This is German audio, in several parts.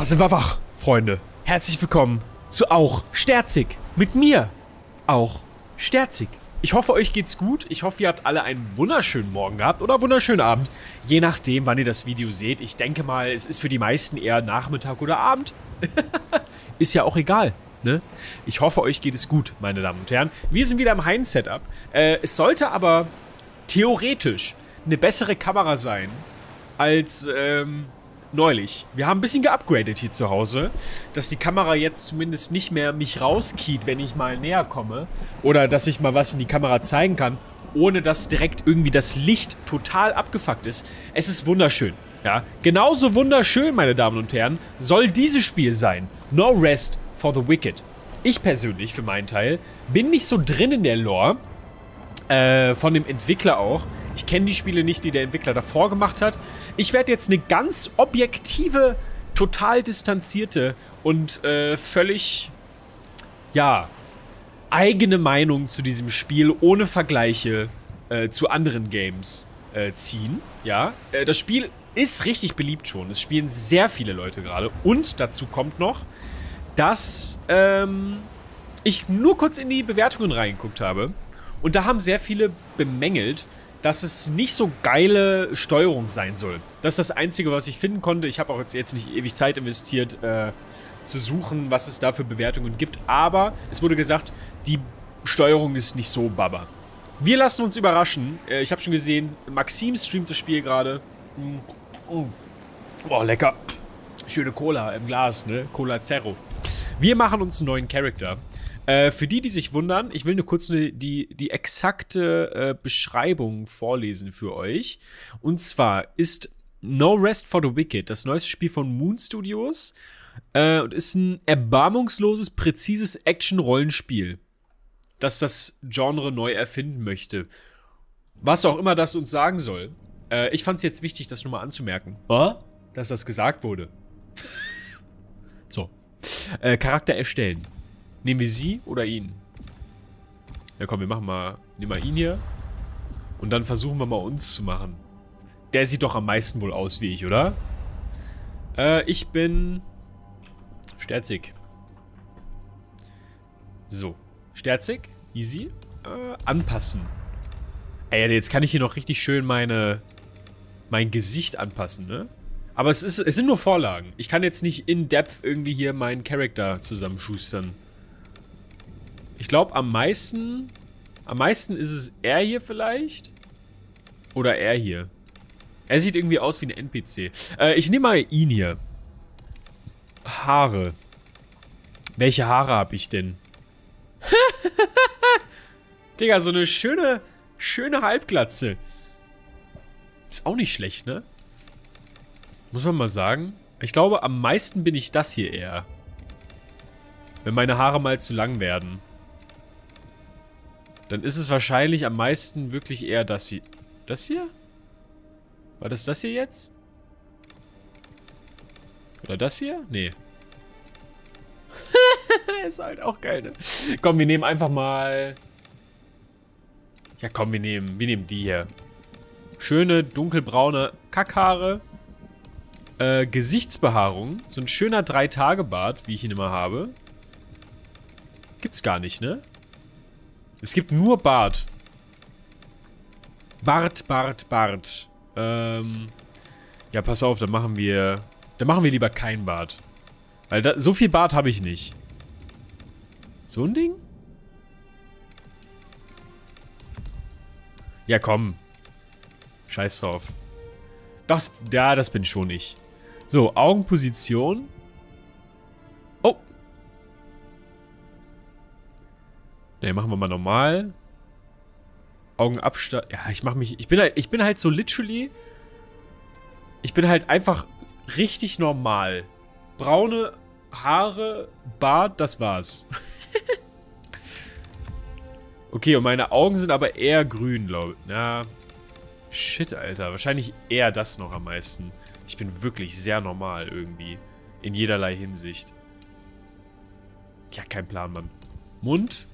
Da sind wir wach, Freunde. Herzlich willkommen zu Auch Sterzig. Mit mir, Auch Sterzig. Ich hoffe, euch geht's gut. Ich hoffe, ihr habt alle einen wunderschönen Morgen gehabt oder wunderschönen Abend. Je nachdem, wann ihr das Video seht. Ich denke mal, es ist für die meisten eher Nachmittag oder Abend. Ist ja auch egal, ne? Ich hoffe, euch geht es gut, meine Damen und Herren. Wir sind wieder im Heim-Setup. Es sollte aber theoretisch eine bessere Kamera sein als neulich. Wir haben ein bisschen geupgradet hier zu Hause, dass die Kamera jetzt zumindest nicht mehr mich rauskeyt, wenn ich mal näher komme. Oder dass ich mal was in die Kamera zeigen kann, ohne dass direkt irgendwie das Licht total abgefuckt ist. Es ist wunderschön, ja. Genauso wunderschön, meine Damen und Herren, soll dieses Spiel sein. No Rest for the Wicked. Ich persönlich, für meinen Teil, bin nicht so drin in der Lore, von dem Entwickler auch. Ich kenne die Spiele nicht, die der Entwickler davor gemacht hat. Ich werde jetzt eine ganz objektive, total distanzierte und völlig, ja, eigene Meinung zu diesem Spiel ohne Vergleiche zu anderen Games ziehen. Ja, das Spiel ist richtig beliebt schon. Es spielen sehr viele Leute gerade. Und dazu kommt noch, dass ich nur kurz in die Bewertungen reingeguckt habe. Und da haben sehr viele bemängelt, dass es nicht so geile Steuerung sein soll. Das ist das Einzige, was ich finden konnte. Ich habe auch jetzt nicht ewig Zeit investiert, zu suchen, was es da für Bewertungen gibt. Aber es wurde gesagt, die Steuerung ist nicht so baba. Wir lassen uns überraschen. Ich habe schon gesehen, Maxim streamt das Spiel gerade. Boah, lecker. Schöne Cola im Glas, ne? Cola Zero. Wir machen uns einen neuen Charakter. Für die sich wundern, ich will nur kurz die exakte Beschreibung vorlesen für euch. Und zwar ist No Rest for the Wicked das neueste Spiel von Moon Studios und ist ein erbarmungsloses, präzises Action-Rollenspiel, das das Genre neu erfinden möchte. Was auch immer das uns sagen soll. Ich fand es jetzt wichtig, das nur mal anzumerken. Dass das gesagt wurde. So. Charakter erstellen. Nehmen wir sie oder ihn? Ja komm, wir machen mal, nehmen mal ihn hier. Und dann versuchen wir mal uns zu machen. Der sieht doch am meisten wohl aus wie ich, oder? Ich bin Sterzig. So, Sterzig, easy. Anpassen. Ey, jetzt kann ich hier noch richtig schön mein Gesicht anpassen, ne? Aber es sind nur Vorlagen. Ich kann jetzt nicht in Depth irgendwie hier meinen Charakter zusammenschustern. Ich glaube, am meisten ist es er hier vielleicht. Oder er hier. Er sieht irgendwie aus wie ein NPC. Ich nehme mal ihn hier. Haare. Welche Haare habe ich denn? Digga, so eine schöne Halbglatze. Ist auch nicht schlecht, ne? Muss man mal sagen. Ich glaube, am meisten bin ich das hier eher. Wenn meine Haare mal zu lang werden. Dann ist es wahrscheinlich am meisten wirklich eher das hier. Das hier? War das hier jetzt? Oder das hier? Nee. Ist halt auch geil, ne? Komm, wir nehmen einfach mal... Ja, komm, wir nehmen die hier. Schöne, dunkelbraune Kackhaare. Gesichtsbehaarung. So ein schöner 3-Tage-Bart, wie ich ihn immer habe. Gibt's gar nicht, ne? Es gibt nur Bart. Bart. Ja, pass auf, dann machen wir lieber kein Bart. Weil so viel Bart habe ich nicht. So ein Ding? Ja, komm. Scheiß drauf. Das bin schon ich. So, Augenposition. Oh. Ne, machen wir mal normal. Augenabstand. Ja, ich bin halt so literally. Ich bin halt einfach richtig normal. Braune Haare, Bart, das war's. Okay, und meine Augen sind aber eher grün, glaube ich. Na, shit, Alter. Wahrscheinlich eher das noch am meisten. Ich bin wirklich sehr normal irgendwie. In jederlei Hinsicht. Ja, kein Plan, Mann. Mund?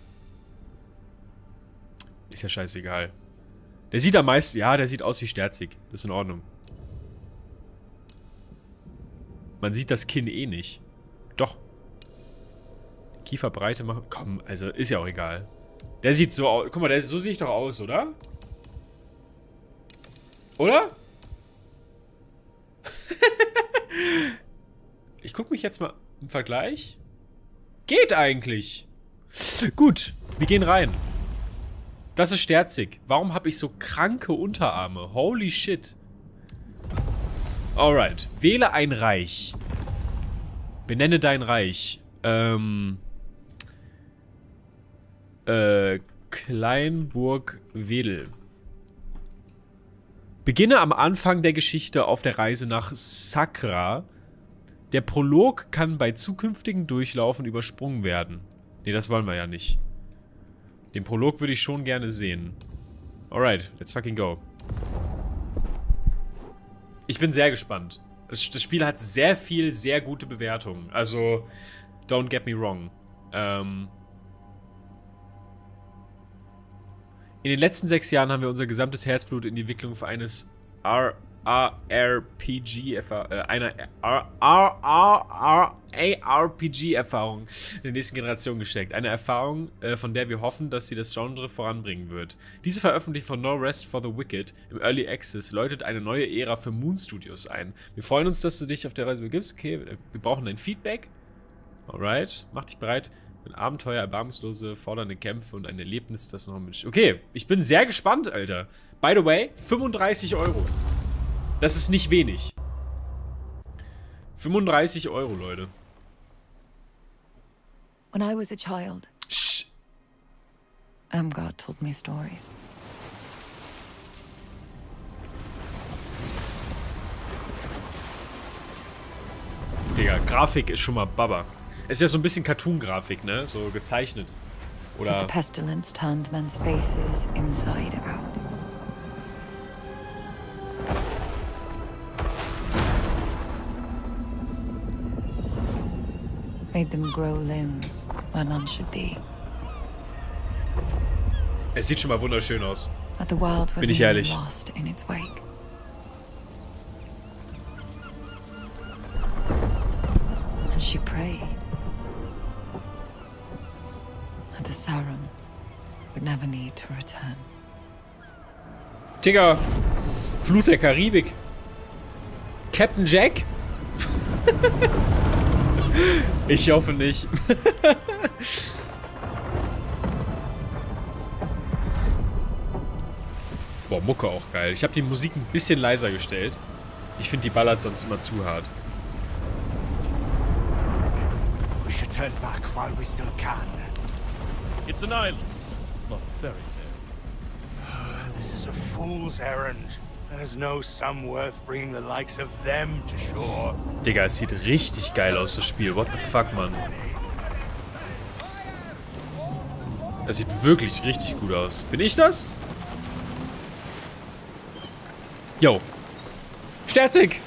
Ist ja scheißegal. Der sieht am meisten... Ja, der sieht aus wie Sterzig. Das ist in Ordnung. Man sieht das Kinn eh nicht. Doch. Kieferbreite machen. Komm, also ist ja auch egal. Der sieht so aus. Guck mal, so sehe ich doch aus, oder? Oder? Ich gucke mich jetzt mal im Vergleich. Geht eigentlich. Gut, wir gehen rein. Das ist sterzig. Warum habe ich so kranke Unterarme? Holy shit. Alright. Wähle ein Reich. Benenne dein Reich. Kleinburg-Wedel. Beginne am Anfang der Geschichte auf der Reise nach Sakra. Der Prolog kann bei zukünftigen Durchlaufen übersprungen werden. Ne, das wollen wir ja nicht. Den Prolog würde ich schon gerne sehen. Alright, let's fucking go. Ich bin sehr gespannt. Das Spiel hat sehr viel, sehr gute Bewertungen. Also, don't get me wrong. In den letzten 6 Jahren haben wir unser gesamtes Herzblut in die Entwicklung für eines ARPG-Erfahrung der nächsten Generation gesteckt. Eine Erfahrung, von der wir hoffen, dass sie das Genre voranbringen wird. Diese Veröffentlichung von No Rest for the Wicked im Early Access läutet eine neue Ära für Moon Studios ein. Wir freuen uns, dass du dich auf der Reise begibst. Okay, wir brauchen dein Feedback. Alright, mach dich bereit. Ein Abenteuer, erbarmungslose, fordernde Kämpfe und ein Erlebnis, das noch mit... Okay, ich bin sehr gespannt, Alter. By the way, 35 Euro. Das ist nicht wenig. 35 Euro, Leute. When I was a child, Shh. God told me stories. Digga, Grafik ist schon mal Baba. Es ist ja so ein bisschen Cartoon-Grafik, ne? So gezeichnet. Oder... The pestilence turned men's faces inside out. Made them grow limbs where none should be. Es sieht schon mal wunderschön aus. But the world was Bin ich ehrlich. lost in its wake. And she prayed that the Sauron would never need to return. Digga, Flut der Karibik. Captain Jack? Ich hoffe nicht. Boah, Mucke auch geil. Ich habe die Musik ein bisschen leiser gestellt. Ich finde, die ballert sonst immer zu hart. We should turn back while we still can. It's an island, not a fairy tale. This is a fool's errand. There's no sum worth bringing the likes of them to shore. Digga, es sieht richtig geil aus, das Spiel. What the fuck, Mann. Das sieht wirklich richtig gut aus. Bin ich das? Yo. Sterzig!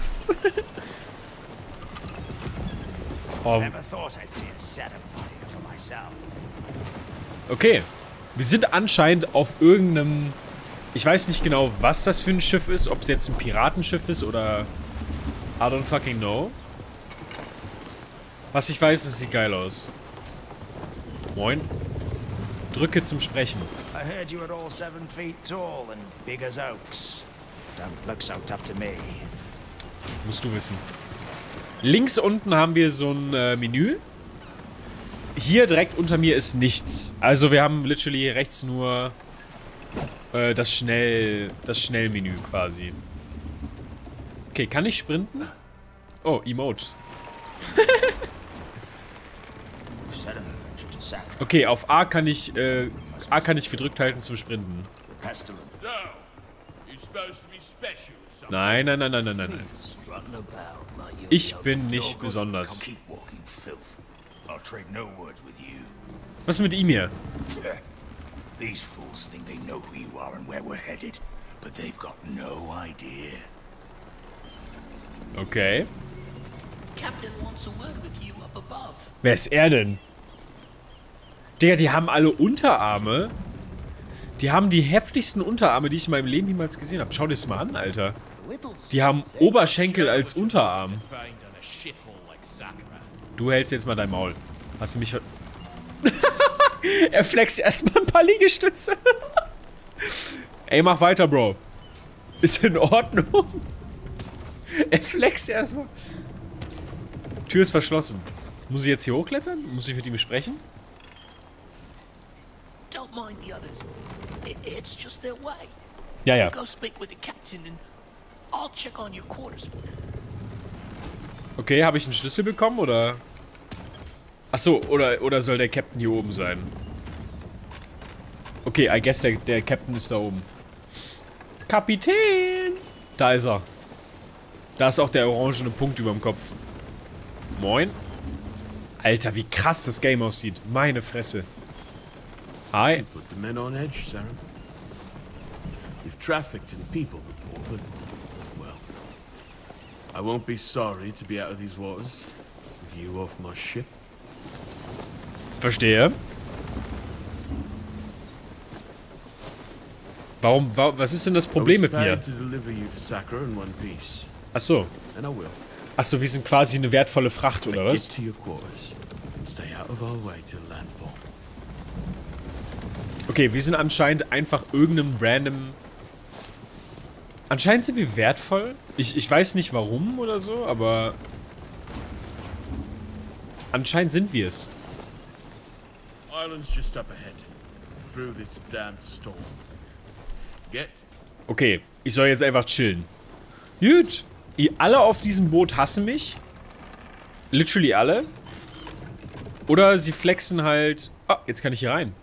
Oh. Never thought I'd see a setup party for myself. Okay. Wir sind anscheinend auf irgendeinem... Ich weiß nicht genau, was das für ein Schiff ist. Ob es jetzt ein Piratenschiff ist oder... I don't fucking know. Was ich weiß, es sieht geil aus. Moin. Drücke zum Sprechen. I heard you were all 7 feet tall and big as oaks. Don't look so tough to me. Musst du wissen. Links unten haben wir so ein Menü. Hier direkt unter mir ist nichts. Also wir haben literally rechts nur das Schnellmenü quasi. Okay, kann ich sprinten? Oh, Emote. Okay, auf A kann ich gedrückt halten zum Sprinten. Nein, nein, nein, nein, nein, nein, nein. Ich bin nicht besonders. Was ist mit ihm hier? These fools think they know who you are and where we're headed, but they've got no idea. Okay. Captain wants a word with you up above. Wer ist er denn? Digga, die haben alle Unterarme. Die haben die heftigsten Unterarme, die ich in meinem Leben jemals gesehen habe. Schau dir das mal an, Alter. Die haben Oberschenkel als Unterarm. Du hältst jetzt mal dein Maul. Hast du mich ver... Er flext erstmal ein paar Liegestütze. Ey, mach weiter, Bro. Ist in Ordnung. Er flext erstmal. Tür ist verschlossen. Muss ich jetzt hier hochklettern? Muss ich mit ihm sprechen? Don't mind the others. It's just their way. Ja, ja. Go speak with the captain and I'll check on your quarters. Okay, habe ich einen Schlüssel bekommen, oder? Achso, oder soll der Captain hier oben sein? Okay, I guess der Captain ist da oben. Kapitän! Da ist er. Da ist auch der orangene Punkt über dem Kopf. Moin. Alter, wie krass das Game aussieht. Meine Fresse. Hi. Put the men on edge, Saren. You've trafficked in people before, but, well, I won't be sorry to be out of these waters with you off my ship. Verstehe. Warum, was ist denn das Problem mit mir? Achso. Achso, wir sind quasi eine wertvolle Fracht, oder was? Okay, wir sind anscheinend einfach irgendeinem random... Anscheinend sind wir wertvoll. Ich weiß nicht warum oder so, aber... Anscheinend sind wir es. Okay, ich soll jetzt einfach chillen. Gut. Ihr alle auf diesem Boot hassen mich. Literally alle. Oder sie flexen halt... Ah, jetzt kann ich hier rein.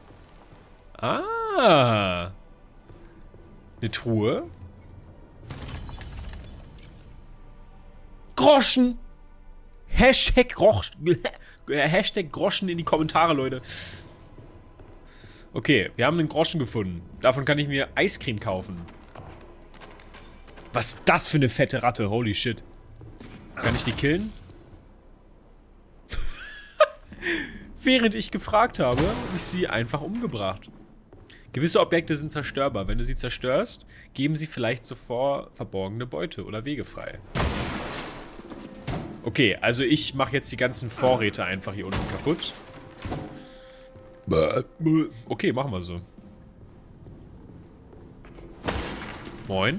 Ah. Eine Truhe. Groschen. Hashtag Groschen. Hashtag Groschen in die Kommentare, Leute. Okay, wir haben einen Groschen gefunden. Davon kann ich mir Eiscreme kaufen. Was ist das für eine fette Ratte? Holy shit. Kann ich die killen? Während ich gefragt habe, habe ich sie einfach umgebracht. Gewisse Objekte sind zerstörbar. Wenn du sie zerstörst, geben sie vielleicht sofort verborgene Beute oder Wege frei. Okay, also ich mache jetzt die ganzen Vorräte einfach hier unten kaputt. Okay, machen wir so. Moin.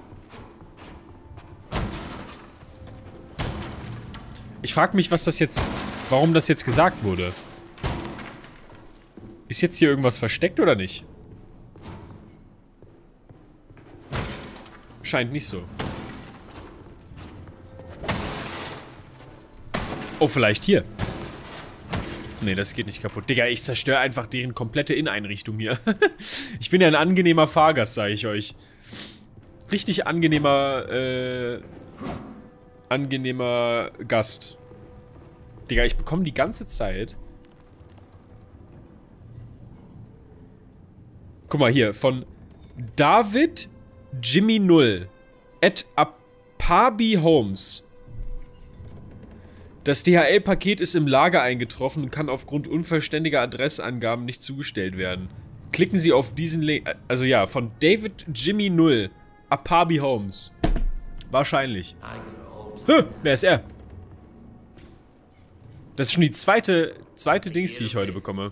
Ich frage mich, was das jetzt... Warum das jetzt gesagt wurde. Ist jetzt hier irgendwas versteckt oder nicht? Scheint nicht so. Oh, vielleicht hier. Nee, das geht nicht kaputt. Digga, ich zerstöre einfach deren komplette Inneneinrichtung hier. Ich bin ja ein angenehmer Fahrgast, sage ich euch. Richtig angenehmer, angenehmer Gast. Digga, ich bekomme die ganze Zeit... Guck mal hier, von David Jimmy 0 @Apabi Homes. Das DHL-Paket ist im Lager eingetroffen und kann aufgrund unvollständiger Adressangaben nicht zugestellt werden. Klicken Sie auf diesen Link. Also ja, von David Jimmy 0 Apabi Homes. Wahrscheinlich. Wer ist er? Das ist schon die zweite Dings, die ich heute bekomme.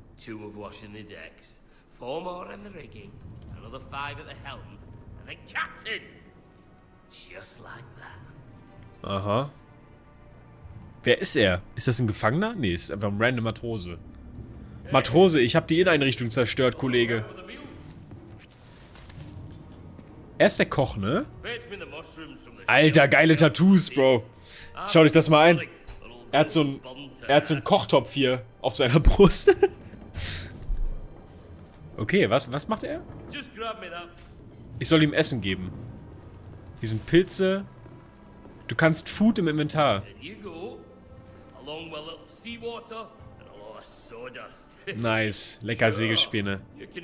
Aha. Wer ist er? Ist das ein Gefangener? Nee, ist einfach ein random Matrose. Matrose, ich habe die Inneneinrichtung zerstört, Kollege. Er ist der Koch, ne? Alter, geile Tattoos, Bro. Schau dich das mal ein. Er hat so einen Kochtopf hier auf seiner Brust. Okay, was macht er? Ich soll ihm Essen geben. Hier sind Pilze. Du kannst Food im Inventar. Nice, lecker Sägespäne.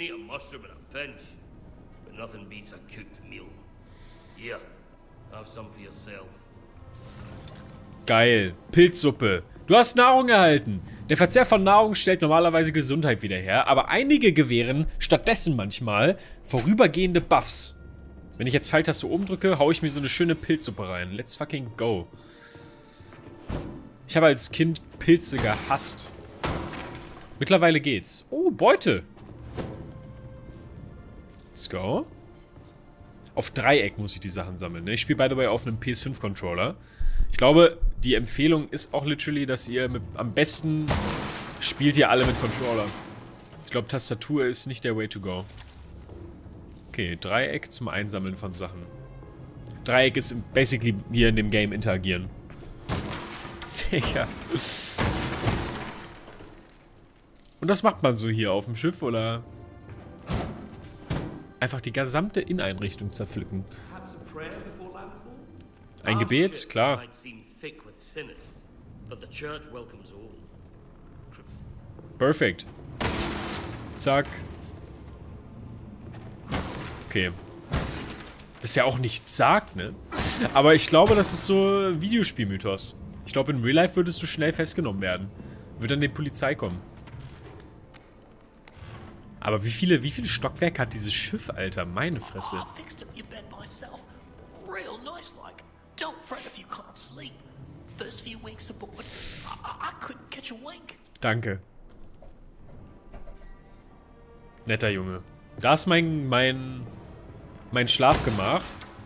Geil, Pilzsuppe. Du hast Nahrung erhalten. Der Verzehr von Nahrung stellt normalerweise Gesundheit wieder her, aber einige gewähren stattdessen manchmal vorübergehende Buffs. Wenn ich jetzt Pfeiltaste oben drücke, hau ich mir so eine schöne Pilzsuppe rein. Let's fucking go. Ich habe als Kind Pilze gehasst. Mittlerweile geht's. Oh, Beute. Let's go. Auf Dreieck muss ich die Sachen sammeln. Ne? Ich spiele by the way auf einem PS5-Controller. Ich glaube, die Empfehlung ist auch literally, dass ihr am besten spielt ihr alle mit Controller. Ich glaube, Tastatur ist nicht der way to go. Okay, Dreieck zum Einsammeln von Sachen. Dreieck ist basically hier in dem Game interagieren. Digga. Und das macht man so hier auf dem Schiff, oder? Einfach die gesamte Inneneinrichtung zerpflücken. Ein Gebet, klar. Perfekt. Zack. Okay. Das ja auch nichts sagt, ne? Aber ich glaube, das ist so Videospielmythos. Ich glaube, in Real Life würdest du schnell festgenommen werden. Würde dann die Polizei kommen. Aber wie viele Stockwerke hat dieses Schiff, Alter? Meine Fresse. Danke. Netter Junge. Da ist mein Schlafgemach.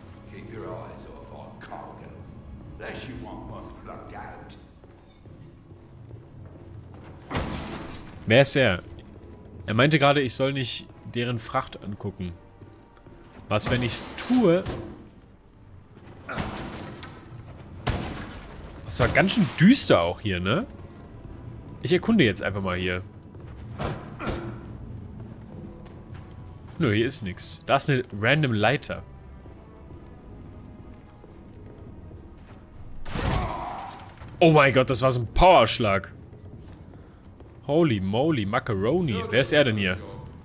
Wer ist er? Er meinte gerade, ich soll nicht deren Fracht angucken. Was, wenn ich's tue? Das war ganz schön düster auch hier, ne? Ich erkunde jetzt einfach mal hier. Nö, hier ist nichts. Da ist eine random Leiter. Oh mein Gott, das war so ein Powerschlag. Holy moly, Macaroni. Wer ist er denn hier?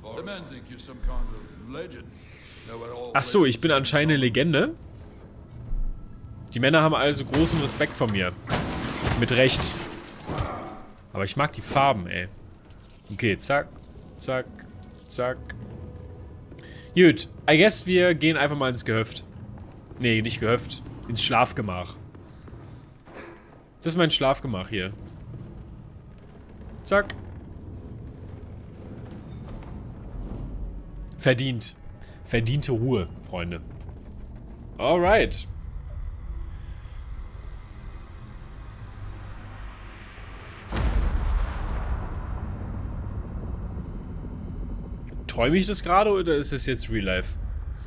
Ach so, ich bin anscheinend eine Legende. Die Männer haben also großen Respekt vor mir. Mit Recht. Aber ich mag die Farben, ey. Okay, zack, zack, zack. Gut, I guess wir gehen einfach mal ins Gehöft. Nee, nicht Gehöft. Ins Schlafgemach. Das ist mein Schlafgemach hier. Zack. Verdient. Verdiente Ruhe, Freunde. Alright. Träume ich das gerade oder ist es jetzt Real Life?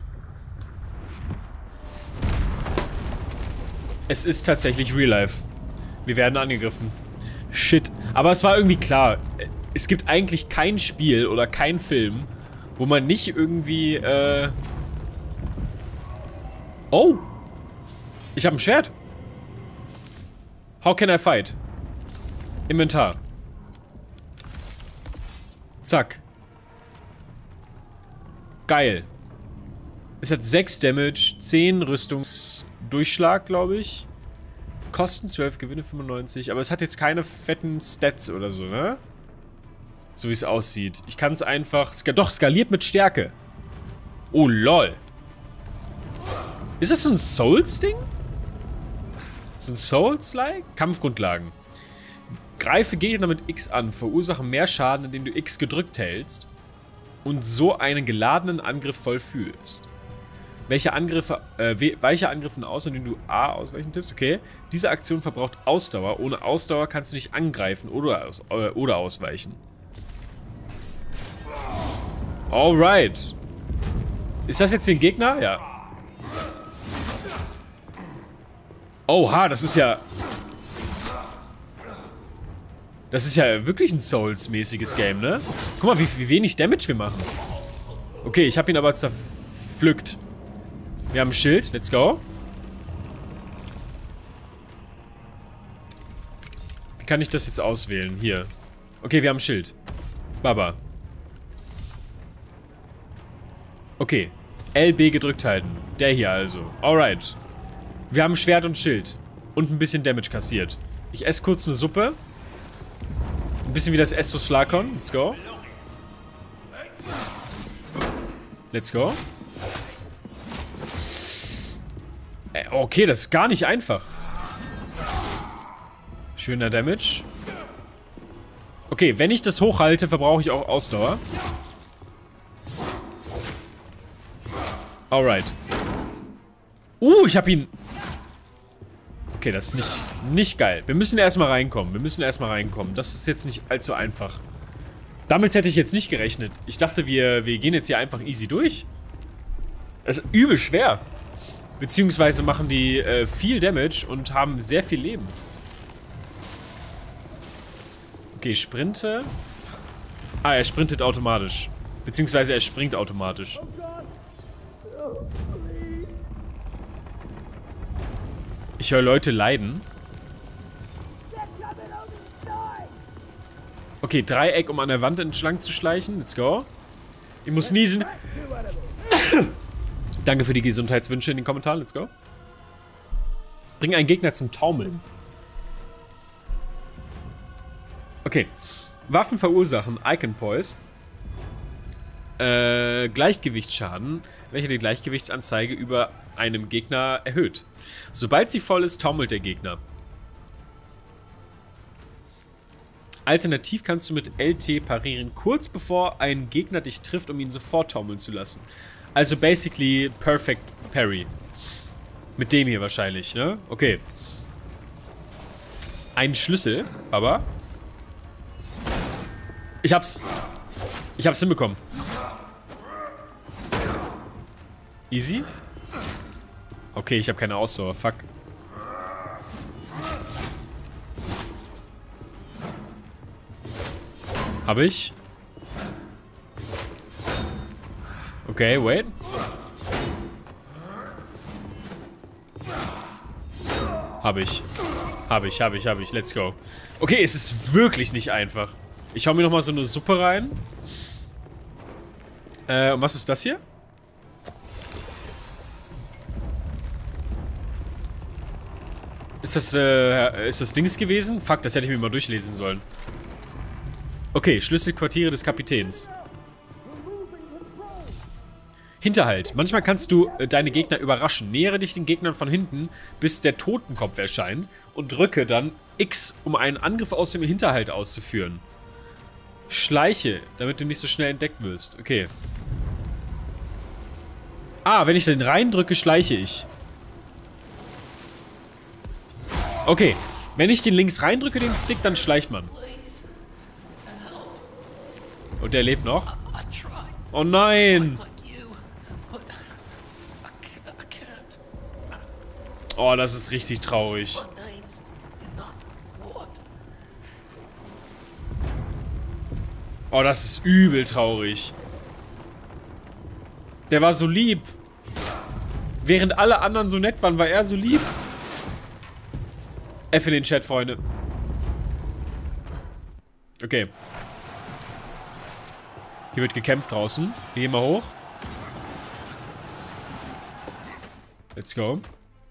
Es ist tatsächlich Real Life. Wir werden angegriffen. Shit. Aber es war irgendwie klar. Es gibt eigentlich kein Spiel oder kein Film, wo man nicht irgendwie, Oh! Ich habe ein Schwert. How can I fight? Inventar. Zack. Geil. Es hat 6 Damage, 10 Rüstungsdurchschlag, glaube ich. Kosten 12, Gewinne 95. Aber es hat jetzt keine fetten Stats oder so, ne? So wie es aussieht. Ich kann es einfach... Doch, skaliert mit Stärke. Oh, lol. Ist das so ein Souls-Ding? So ein Souls-like? Kampfgrundlagen. Greife Gegner mit X an. Verursache mehr Schaden, indem du X gedrückt hältst. Und so einen geladenen Angriff vollführst. Weiche Angriffe aus, indem du A ausweichen tippst. Okay. Diese Aktion verbraucht Ausdauer. Ohne Ausdauer kannst du nicht angreifen oder ausweichen. Alright. Ist das jetzt hier ein Gegner? Ja. Oha, das ist ja... Das ist ja wirklich ein Souls-mäßiges Game, ne? Guck mal, wie wenig Damage wir machen. Okay, ich habe ihn aber zerpflückt. Wir haben ein Schild. Let's go. Wie kann ich das jetzt auswählen? Hier. Okay, wir haben ein Schild. Baba. Okay. LB gedrückt halten. Der hier also. Alright. Wir haben Schwert und Schild. Und ein bisschen Damage kassiert. Ich esse kurz eine Suppe. Ein bisschen wie das Estus Flakon. Let's go. Let's go. Okay, das ist gar nicht einfach. Schöner Damage. Okay, wenn ich das hochhalte, verbrauche ich auch Ausdauer. Alright. Ich hab ihn... Okay, das ist nicht geil. Wir müssen erstmal reinkommen. Das ist jetzt nicht allzu einfach. Damit hätte ich jetzt nicht gerechnet. Ich dachte, wir gehen jetzt hier einfach easy durch. Das ist übel schwer. Beziehungsweise machen die viel Damage und haben sehr viel Leben. Okay, sprinte. Er sprintet automatisch. Beziehungsweise er springt automatisch. Ich höre Leute leiden. Okay, Dreieck, um an der Wand entlang zu schleichen. Let's go. Ich muss niesen. Danke für die Gesundheitswünsche in den Kommentaren. Let's go. Bring einen Gegner zum Taumeln. Okay. Waffen verursachen Icon Poise. Gleichgewichtsschaden, welcher die Gleichgewichtsanzeige über einem Gegner erhöht. Sobald sie voll ist, taumelt der Gegner. Alternativ kannst du mit LT parieren, kurz bevor ein Gegner dich trifft, um ihn sofort taumeln zu lassen. Also basically Perfect Parry. Mit dem hier wahrscheinlich, ne? Okay. Ein Schlüssel, aber... Ich hab's hinbekommen. Easy? Okay, ich habe keine Ausdauer. Fuck. Habe ich? Okay, wait. Habe ich. Let's go. Okay, es ist wirklich nicht einfach. Ich hau mir nochmal so eine Suppe rein. Und was ist das hier? Ist das Dings gewesen? Fuck, das hätte ich mir mal durchlesen sollen. Okay, Schlüsselquartiere des Kapitäns. Hinterhalt. Manchmal kannst du deine Gegner überraschen. Nähere dich den Gegnern von hinten, bis der Totenkopf erscheint und drücke dann X, um einen Angriff aus dem Hinterhalt auszuführen. Schleiche, damit du nicht so schnell entdeckt wirst. Okay. Wenn ich den reindrücke, schleiche ich. Okay. Wenn ich den links reindrücke, den Stick, dann schleicht man. Und der lebt noch. Oh nein! Oh, das ist richtig traurig. Oh, das ist übel traurig. Der war so lieb. Während alle anderen so nett waren, war er so lieb. F in den Chat, Freunde. Okay. Hier wird gekämpft draußen. Wir gehen mal hoch. Let's go.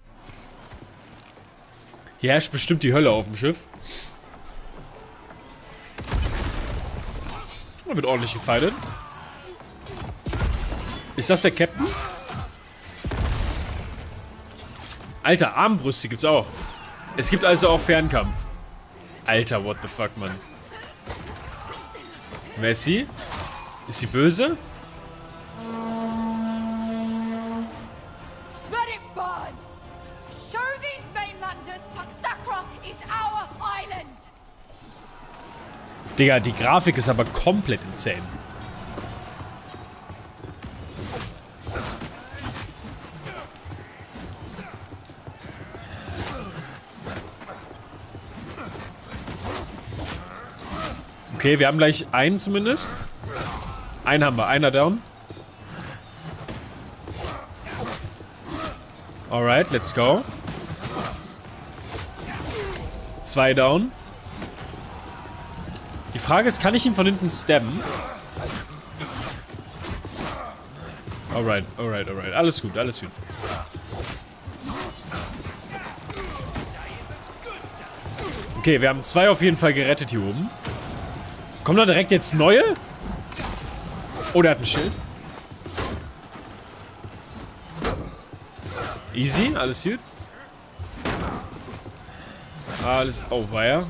Hier herrscht bestimmt die Hölle auf dem Schiff. Da wird ordentlich gefightet. Ist das der Captain? Alter, Armbrüste gibt's auch. Es gibt also auch Fernkampf. Alter, what the fuck, Mann. Wer ist sie? Ist sie böse? Let it burn! Show these mainlanders that Sakra is our island! Digga, die Grafik ist aber komplett insane. Okay, wir haben gleich einen zumindest. Einen haben wir, einer down. Alright, let's go. 2 down. Die Frage ist, kann ich ihn von hinten stabben? Alright, alright, alright. Alles gut, alles gut. Okay, wir haben 2 auf jeden Fall gerettet hier oben. Kommen da direkt jetzt neue? Oh, der hat ein Schild. Easy, alles gut. Alles... Oh, war ja.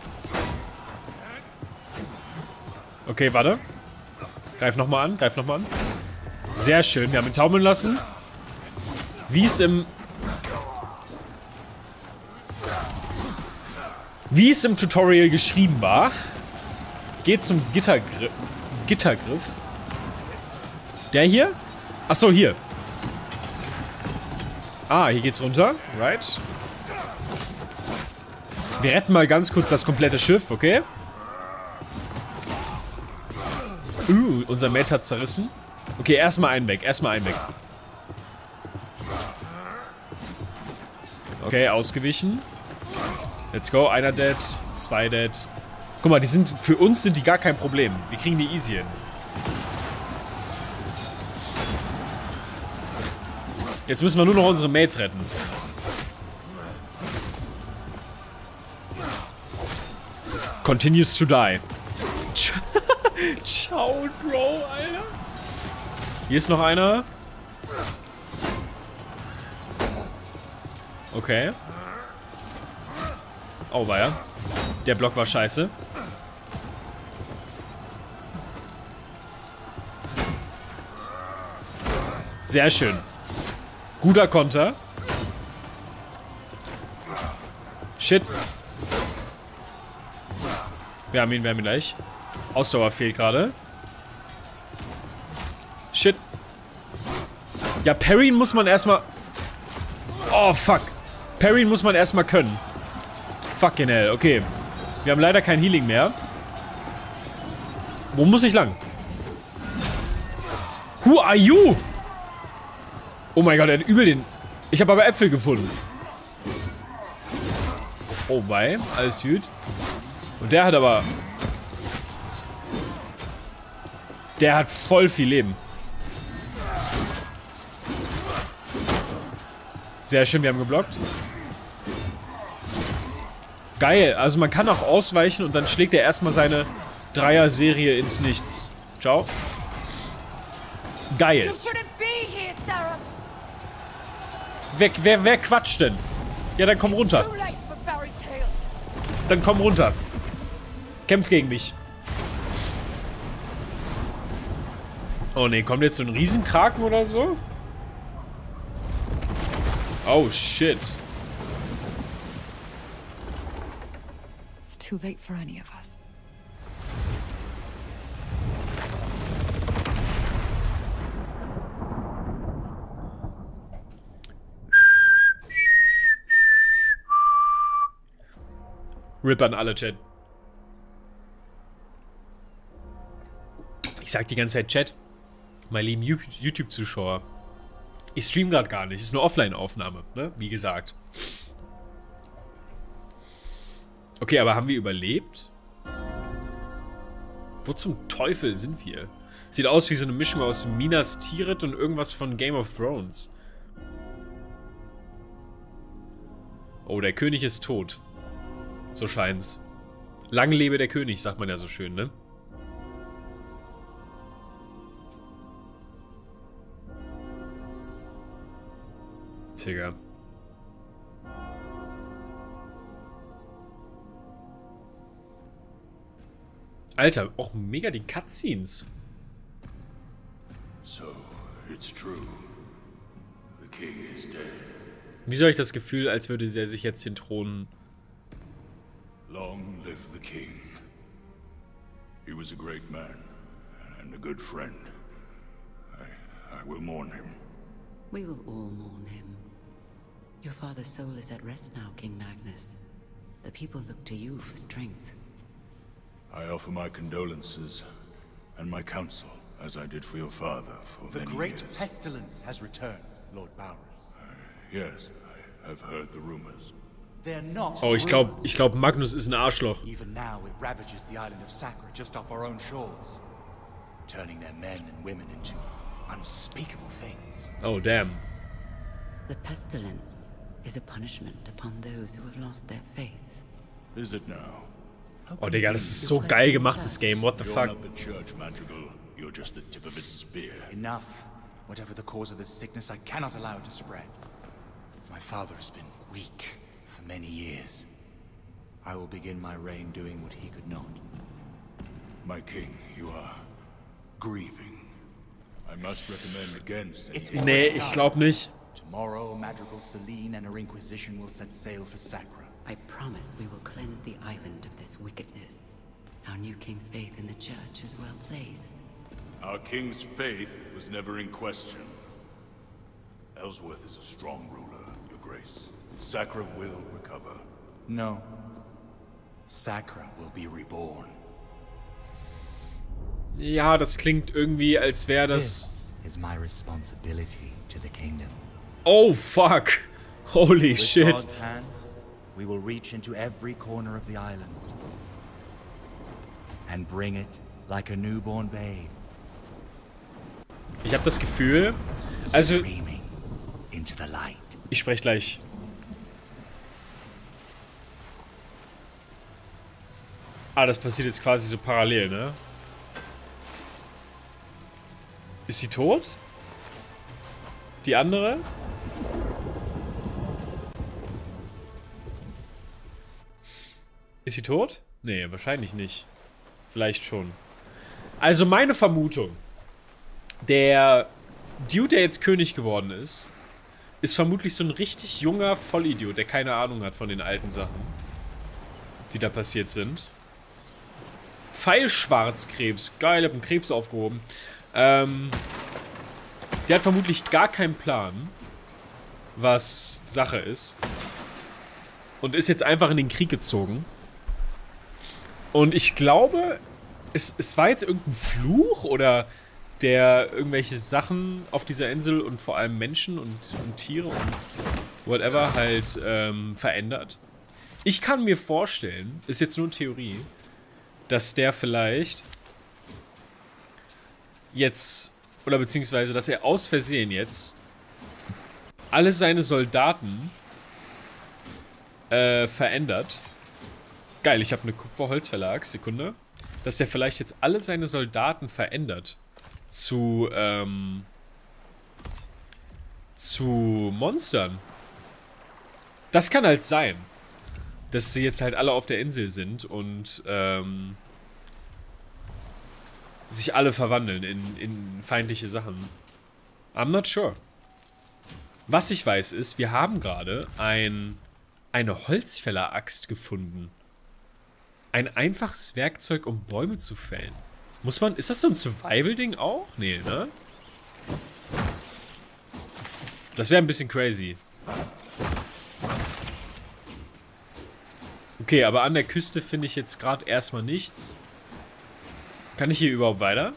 Okay, warte. Greif nochmal an, greif nochmal an. Sehr schön, wir haben ihn taumeln lassen. Wie es im Tutorial geschrieben war, geht zum Gittergriff. Der hier? Achso, hier. Ah, hier geht's runter. Right. Wir retten mal ganz kurz das komplette Schiff, okay? Unser Mate hat zerrissen. Okay, erstmal einen weg, erstmal einen weg. Okay, ausgewichen. Let's go, einer dead, 2 dead. Guck mal, für uns sind die gar kein Problem. Wir kriegen die easy hin. Jetzt müssen wir nur noch unsere Mates retten. Continues to die. Ciao, Bro, Alter. Hier ist noch einer. Okay. Oh, war ja. Der Block war scheiße. Sehr schön. Guter Konter. Shit. Wir haben ihn gleich. Ausdauer fehlt gerade. Shit. Ja, parryen muss man erstmal... Oh, fuck. Parryen muss man erstmal können. Fucking hell, okay. Wir haben leider kein Healing mehr. Wo muss ich lang? Who are you? Oh mein Gott, er hat übel den... Ich habe aber Äpfel gefunden. Oh, bye. Alles gut. Und der hat aber... Der hat voll viel Leben. Sehr schön, wir haben geblockt. Geil, also man kann auch ausweichen und dann schlägt er erstmal seine Dreier-Serie ins Nichts. Ciao. Geil. Wer quatscht denn? Ja, dann komm runter. Dann komm runter. Kämpf gegen mich. Oh ne, kommt jetzt so ein Riesenkraken oder so? Oh shit. It's too late for any of us. RIP an alle, Chat. Ich sag die ganze Zeit Chat. Meine lieben YouTube-Zuschauer. Ich stream gerade gar nicht. Es ist eine Offline-Aufnahme, ne? Wie gesagt. Okay, aber haben wir überlebt? Wo zum Teufel sind wir? Sieht aus wie so eine Mischung aus Minas Tirith und irgendwas von Game of Thrones. Oh, der König ist tot. So scheint's. Lang lebe der König, sagt man ja so schön, ne? Digga. Alter, auch mega die Cutscenes. So, it's true. The king is dead. Wieso habe ich das Gefühl, als würde er sich jetzt den Thron... Long live the king. He was a great man and a good friend. I will mourn him. We will all mourn him. Your father's soul is at rest now, King Magnus. The people look to you for strength. I offer my condolences and my counsel, as I did for your father for the many great years. pestilence has returned, Lord Bowers. Yes, I've heard the rumors. They're not. Oh, ich glaub, Magnus ist ein Arschloch. Even now, it ravages the island of Sacra just off our own shores, turning their men and women into unspeakable things. Oh, damn. The pestilence is a punishment upon those who have lost their faith. Is it now? Oh, Digga, das ist so geil gemacht, das Game. What the fuck? You're not the church, Madrigal. You're just the tip of its spear. Enough. Whatever the cause of this sickness, I cannot allow it to spread. My father has been weak for many years. I will begin my reign doing what he could not. My king, you are grieving. I must recommend against It's any... Nee, ich glaube nicht. Tomorrow, Madrigal Celine and her Inquisition will set sail for Sacra. I promise we will cleanse the island of this wickedness. Our new king's faith in the church is well placed. Our king's faith was never in question. Ellsworth is a strong ruler, Your Grace. Sacra will recover. No. Sacra will be reborn. Ja, das klingt irgendwie, als wäre das... This is my responsibility to the kingdom. Oh, fuck. Holy With shit. God's hands, we will reach into every corner of the island and bring it like a newborn babe. Ich habe das Gefühl... Also, Screaming into the light. ich spreche gleich. Ah, das passiert jetzt quasi so parallel, ne? Ist sie tot? Die andere? Ist sie tot? Nee, wahrscheinlich nicht. Vielleicht schon. Also meine Vermutung. Der Dude, der jetzt König geworden ist, ist vermutlich so ein richtig junger Vollidiot, der keine Ahnung hat von den alten Sachen, die da passiert sind. Pfeilschwarzkrebs. Geil, hab einen Krebs aufgehoben. Der hat vermutlich gar keinen Plan, was Sache ist. Und ist jetzt einfach in den Krieg gezogen. Und ich glaube, es war jetzt irgendein Fluch oder der irgendwelche Sachen auf dieser Insel und vor allem Menschen und Tiere und whatever halt verändert. Ich kann mir vorstellen, ist jetzt nur eine Theorie, dass der vielleicht jetzt, oder beziehungsweise, dass er aus Versehen jetzt alle seine Soldaten verändert. Geil, ich habe eine Kupferholzverlag, Sekunde. Dass der vielleicht jetzt alle seine Soldaten verändert zu Monstern. Das kann halt sein. Dass sie jetzt halt alle auf der Insel sind und sich alle verwandeln in feindliche Sachen. I'm not sure. Was ich weiß ist, wir haben gerade eine Holzfäller-Axt gefunden. Ein einfaches Werkzeug, um Bäume zu fällen. Muss man... Ist das so ein Survival-Ding auch? Nee, ne? Das wäre ein bisschen crazy. Okay, aber an der Küste finde ich jetzt gerade erstmal nichts. Kann ich hier überhaupt weiter?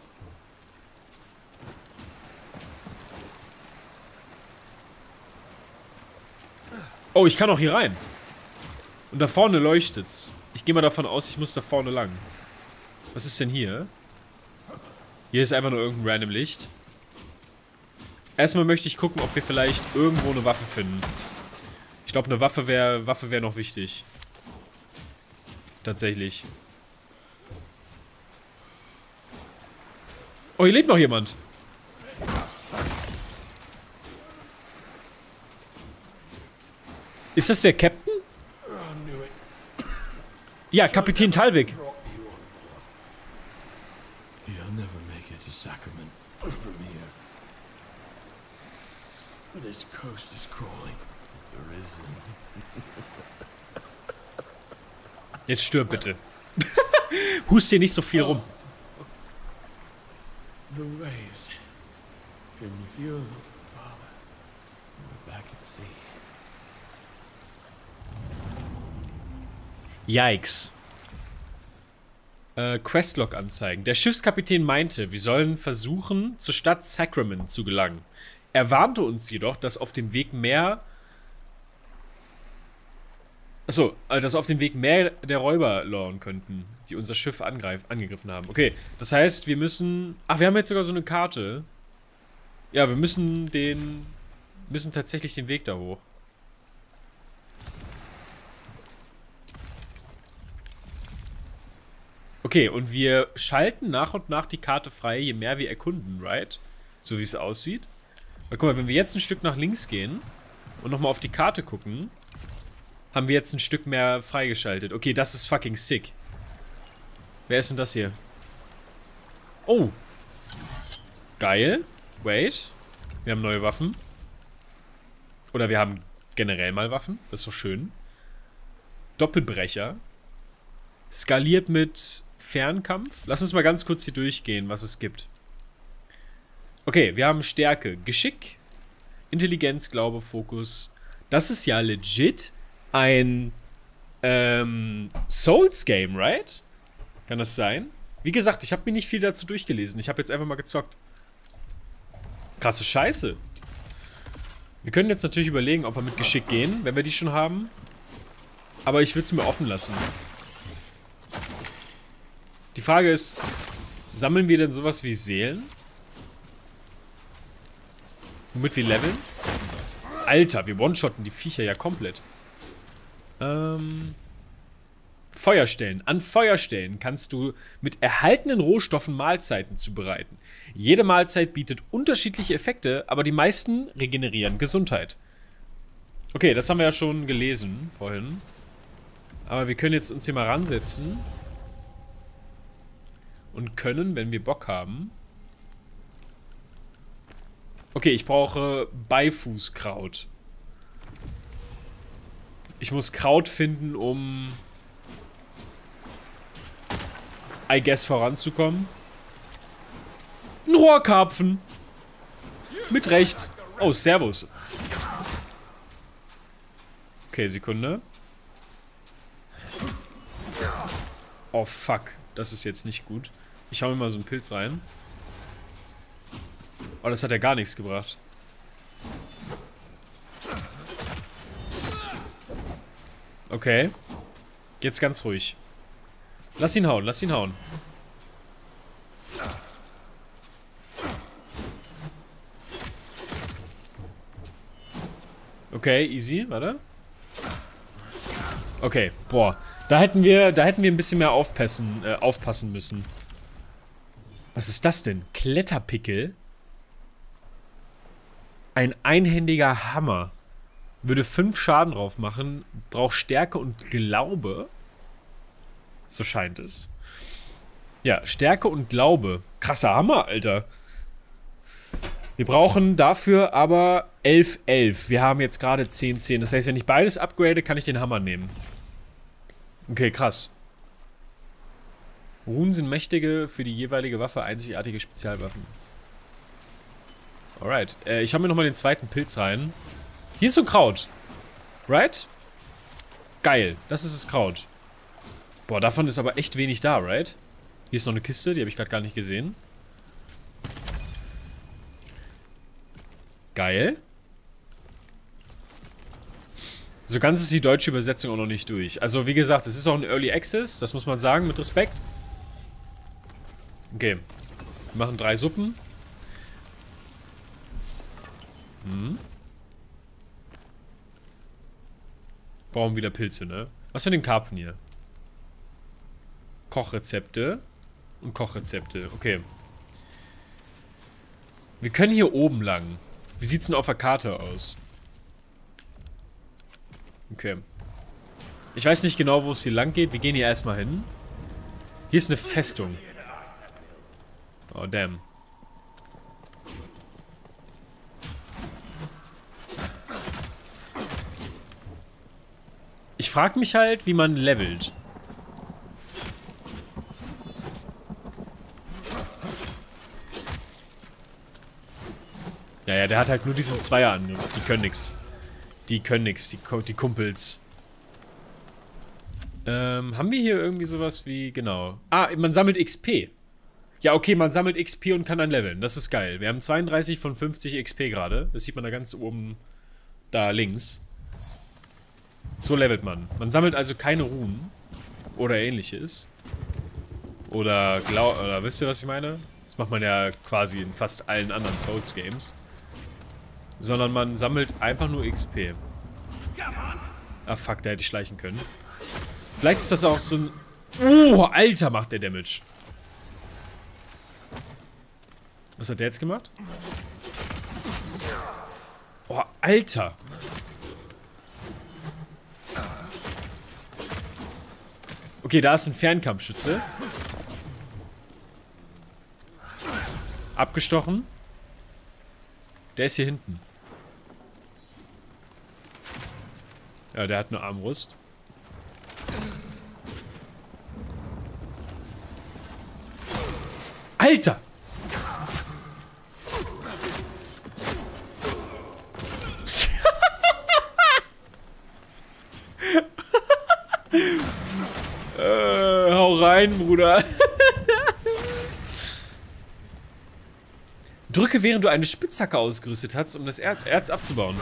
Oh, ich kann auch hier rein. Und da vorne leuchtet's. Ich gehe mal davon aus, ich muss da vorne lang. Was ist denn hier? Hier ist einfach nur irgendein random Licht. Erstmal möchte ich gucken, ob wir vielleicht irgendwo eine Waffe finden. Ich glaube, eine Waffe wär noch wichtig. Tatsächlich. Oh, hier lebt noch jemand. Ist das der Captain? Ja, Kapitän Talvik. You'll never make it to Sacrament from here. This coast is crawling. There isn't. Jetzt stirb bitte. Hust hier nicht so viel rum. The waves. Can you feel them, Father? We're back at sea. Yikes. Questlog anzeigen. Der Schiffskapitän meinte, wir sollen versuchen, zur Stadt Sacrament zu gelangen. Er warnte uns jedoch, dass auf dem Weg mehr... Achso, dass auf dem Weg mehr der Räuber lauern könnten, die unser Schiff angegriffen haben. Okay, das heißt, wir müssen... Ach, wir haben jetzt sogar so eine Karte. Ja, wir müssen tatsächlich den Weg da hoch. Okay, und wir schalten nach und nach die Karte frei, je mehr wir erkunden, right? So wie es aussieht. Aber guck mal, wenn wir jetzt ein Stück nach links gehen und nochmal auf die Karte gucken, haben wir jetzt ein Stück mehr freigeschaltet. Okay, das ist fucking sick. Wer ist denn das hier? Oh. Geil. Wait. Wir haben neue Waffen. Oder wir haben generell mal Waffen. Das ist doch schön. Doppelbrecher. Skaliert mit Fernkampf. Lass uns mal ganz kurz hier durchgehen, was es gibt. Okay, wir haben Stärke, Geschick, Intelligenz, Glaube, Fokus. Das ist ja legit ein Souls-Game, right? Kann das sein? Wie gesagt, ich habe mir nicht viel dazu durchgelesen. Ich habe jetzt einfach mal gezockt. Krasse Scheiße. Wir können jetzt natürlich überlegen, ob wir mit Geschick gehen, wenn wir die schon haben. Aber ich würde es mir offen lassen. Die Frage ist, sammeln wir denn sowas wie Seelen? Womit wir leveln? Alter, wir one-shotten die Viecher ja komplett. Feuerstellen. An Feuerstellen kannst du mit erhaltenen Rohstoffen Mahlzeiten zubereiten. Jede Mahlzeit bietet unterschiedliche Effekte, aber die meisten regenerieren Gesundheit. Okay, das haben wir ja schon gelesen vorhin. Aber wir können jetzt uns hier mal ransetzen. Und können, wenn wir Bock haben... Okay, ich brauche Beifußkraut. Ich muss Kraut finden, um... I guess voranzukommen. Ein Rohrkarpfen. Mit Recht. Oh, Servus. Okay, Sekunde. Oh, fuck. Das ist jetzt nicht gut. Ich hau mir mal so einen Pilz rein. Oh, das hat ja gar nichts gebracht. Okay. Jetzt ganz ruhig. Lass ihn hauen, lass ihn hauen. Okay, easy, warte. Okay, boah. Da hätten wir ein bisschen mehr aufpassen müssen. Was ist das denn? Kletterpickel? Ein einhändiger Hammer. Würde 5 Schaden drauf machen. Braucht Stärke und Glaube. So scheint es. Ja, Stärke und Glaube. Krasser Hammer, Alter. Wir brauchen dafür aber 11. Wir haben jetzt gerade 10. Das heißt, wenn ich beides upgrade, kann ich den Hammer nehmen. Okay, krass. Runen sind mächtige, für die jeweilige Waffe einzigartige Spezialwaffen. Alright. Ich habe mir nochmal den zweiten Pilz rein. Hier ist so ein Kraut. Right? Geil. Das ist das Kraut. Boah, davon ist aber echt wenig da, right? Hier ist noch eine Kiste, die habe ich gerade gar nicht gesehen. Geil. So ganz ist die deutsche Übersetzung auch noch nicht durch. Also, wie gesagt, es ist auch ein Early Access. Das muss man sagen, mit Respekt. Okay. Wir machen 3 Suppen. Brauchen wieder Pilze, ne? Was für den Karpfen hier? Kochrezepte. Und Kochrezepte. Okay. Wir können hier oben lang. Wie sieht's denn auf der Karte aus? Okay. Ich weiß nicht genau, wo es hier lang geht. Wir gehen hier erstmal hin. Hier ist eine Festung. Oh, damn. Ich frage mich halt, wie man levelt. Ja, der hat halt nur diesen Zweier an. Die können nix. Die können nix, die Kumpels. Haben wir hier irgendwie sowas wie, genau. Ah, man sammelt XP. Ja, okay, man sammelt XP und kann dann leveln. Das ist geil. Wir haben 32 von 50 XP gerade. Das sieht man da ganz oben, da links. So levelt man. Man sammelt also keine Runen. Oder ähnliches. Oder wisst ihr, was ich meine? Das macht man ja quasi in fast allen anderen Souls-Games. Sondern man sammelt einfach nur XP. Ah, fuck, da hätte ich schleichen können. Vielleicht ist das auch so ein... Oh, Alter, macht der Damage. Was hat der jetzt gemacht? Oh, Alter. Okay, da ist ein Fernkampfschütze. Abgestochen. Der ist hier hinten. Ja, der hat eine Armbrust. Alter! Hau rein, Bruder. Drücke, während du eine Spitzhacke ausgerüstet hast, um das Erz abzubauen.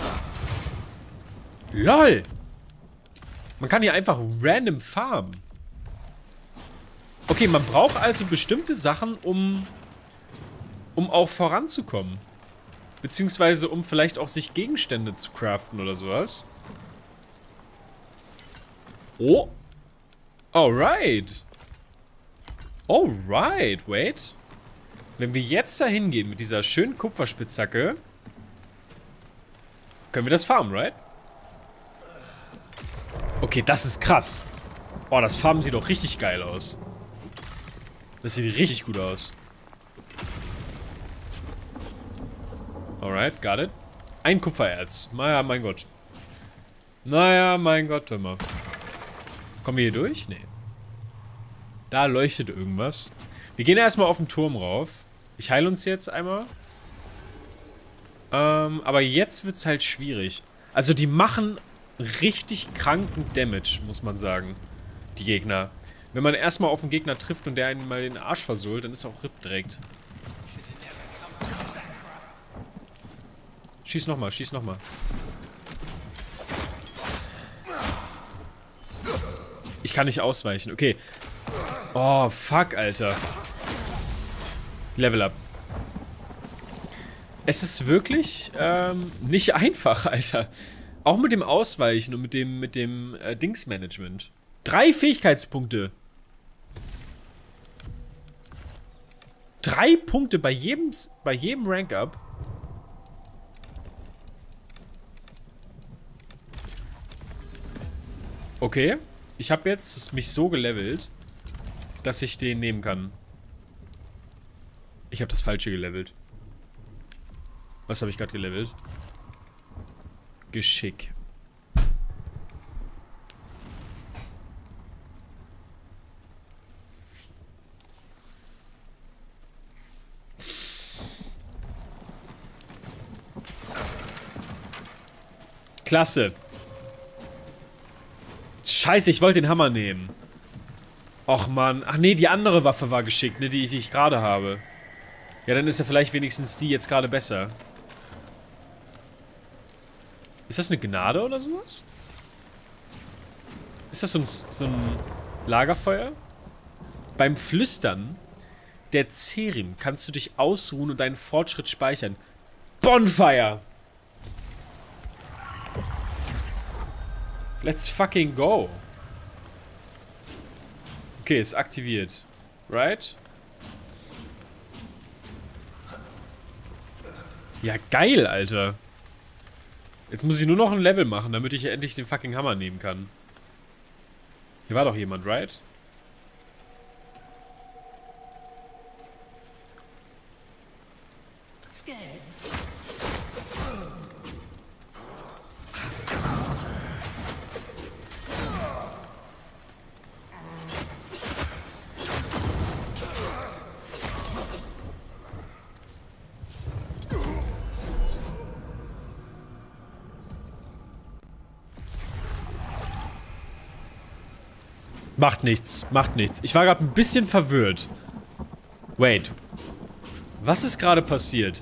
LOL! Man kann hier einfach random farmen. Okay, man braucht also bestimmte Sachen, um auch voranzukommen. Beziehungsweise um vielleicht auch sich Gegenstände zu craften oder sowas. Oh. Alright. Alright, wait. Wenn wir jetzt da hingehen mit dieser schönen Kupferspitzhacke, können wir das farmen, right? Okay, das ist krass. Oh, das Farben sieht doch richtig geil aus. Das sieht richtig gut aus. Alright, got it. Ein Kupfererz. Naja, mein Gott. Naja, mein Gott, hör mal. Kommen wir hier durch? Nee. Da leuchtet irgendwas. Wir gehen erstmal auf den Turm rauf. Ich heile uns jetzt einmal. Aber jetzt wird's halt schwierig. Also die machen richtig kranken Damage, muss man sagen. Die Gegner. Wenn man erstmal auf den Gegner trifft und der einen mal den Arsch versohlt, dann ist er auch RIP direkt. Schieß nochmal, schieß nochmal. Ich kann nicht ausweichen, okay. Oh, fuck, Alter. Level up. Es ist wirklich nicht einfach, Alter. Auch mit dem Ausweichen und mit dem Dingsmanagement. 3 Fähigkeitspunkte. 3 Punkte bei jedem Rank-Up. Okay. Ich habe jetzt mich so gelevelt, dass ich den nehmen kann. Ich habe das Falsche gelevelt. Was habe ich gerade gelevelt? Geschick. Klasse. Scheiße, ich wollte den Hammer nehmen. Och, Mann. Ach nee, die andere Waffe war geschickt, ne, die ich gerade habe. Ja, dann ist ja vielleicht wenigstens die jetzt gerade besser. Ist das eine Gnade oder sowas? Ist das so ein Lagerfeuer? Beim Flüstern der Zerim kannst du dich ausruhen und deinen Fortschritt speichern. Bonfire! Let's fucking go. Okay, ist aktiviert. Right? Ja, geil, Alter. Jetzt muss ich nur noch ein Level machen, damit ich endlich den fucking Hammer nehmen kann. Hier war doch jemand, right? Macht nichts, macht nichts. Ich war gerade ein bisschen verwirrt. Wait. Was ist gerade passiert?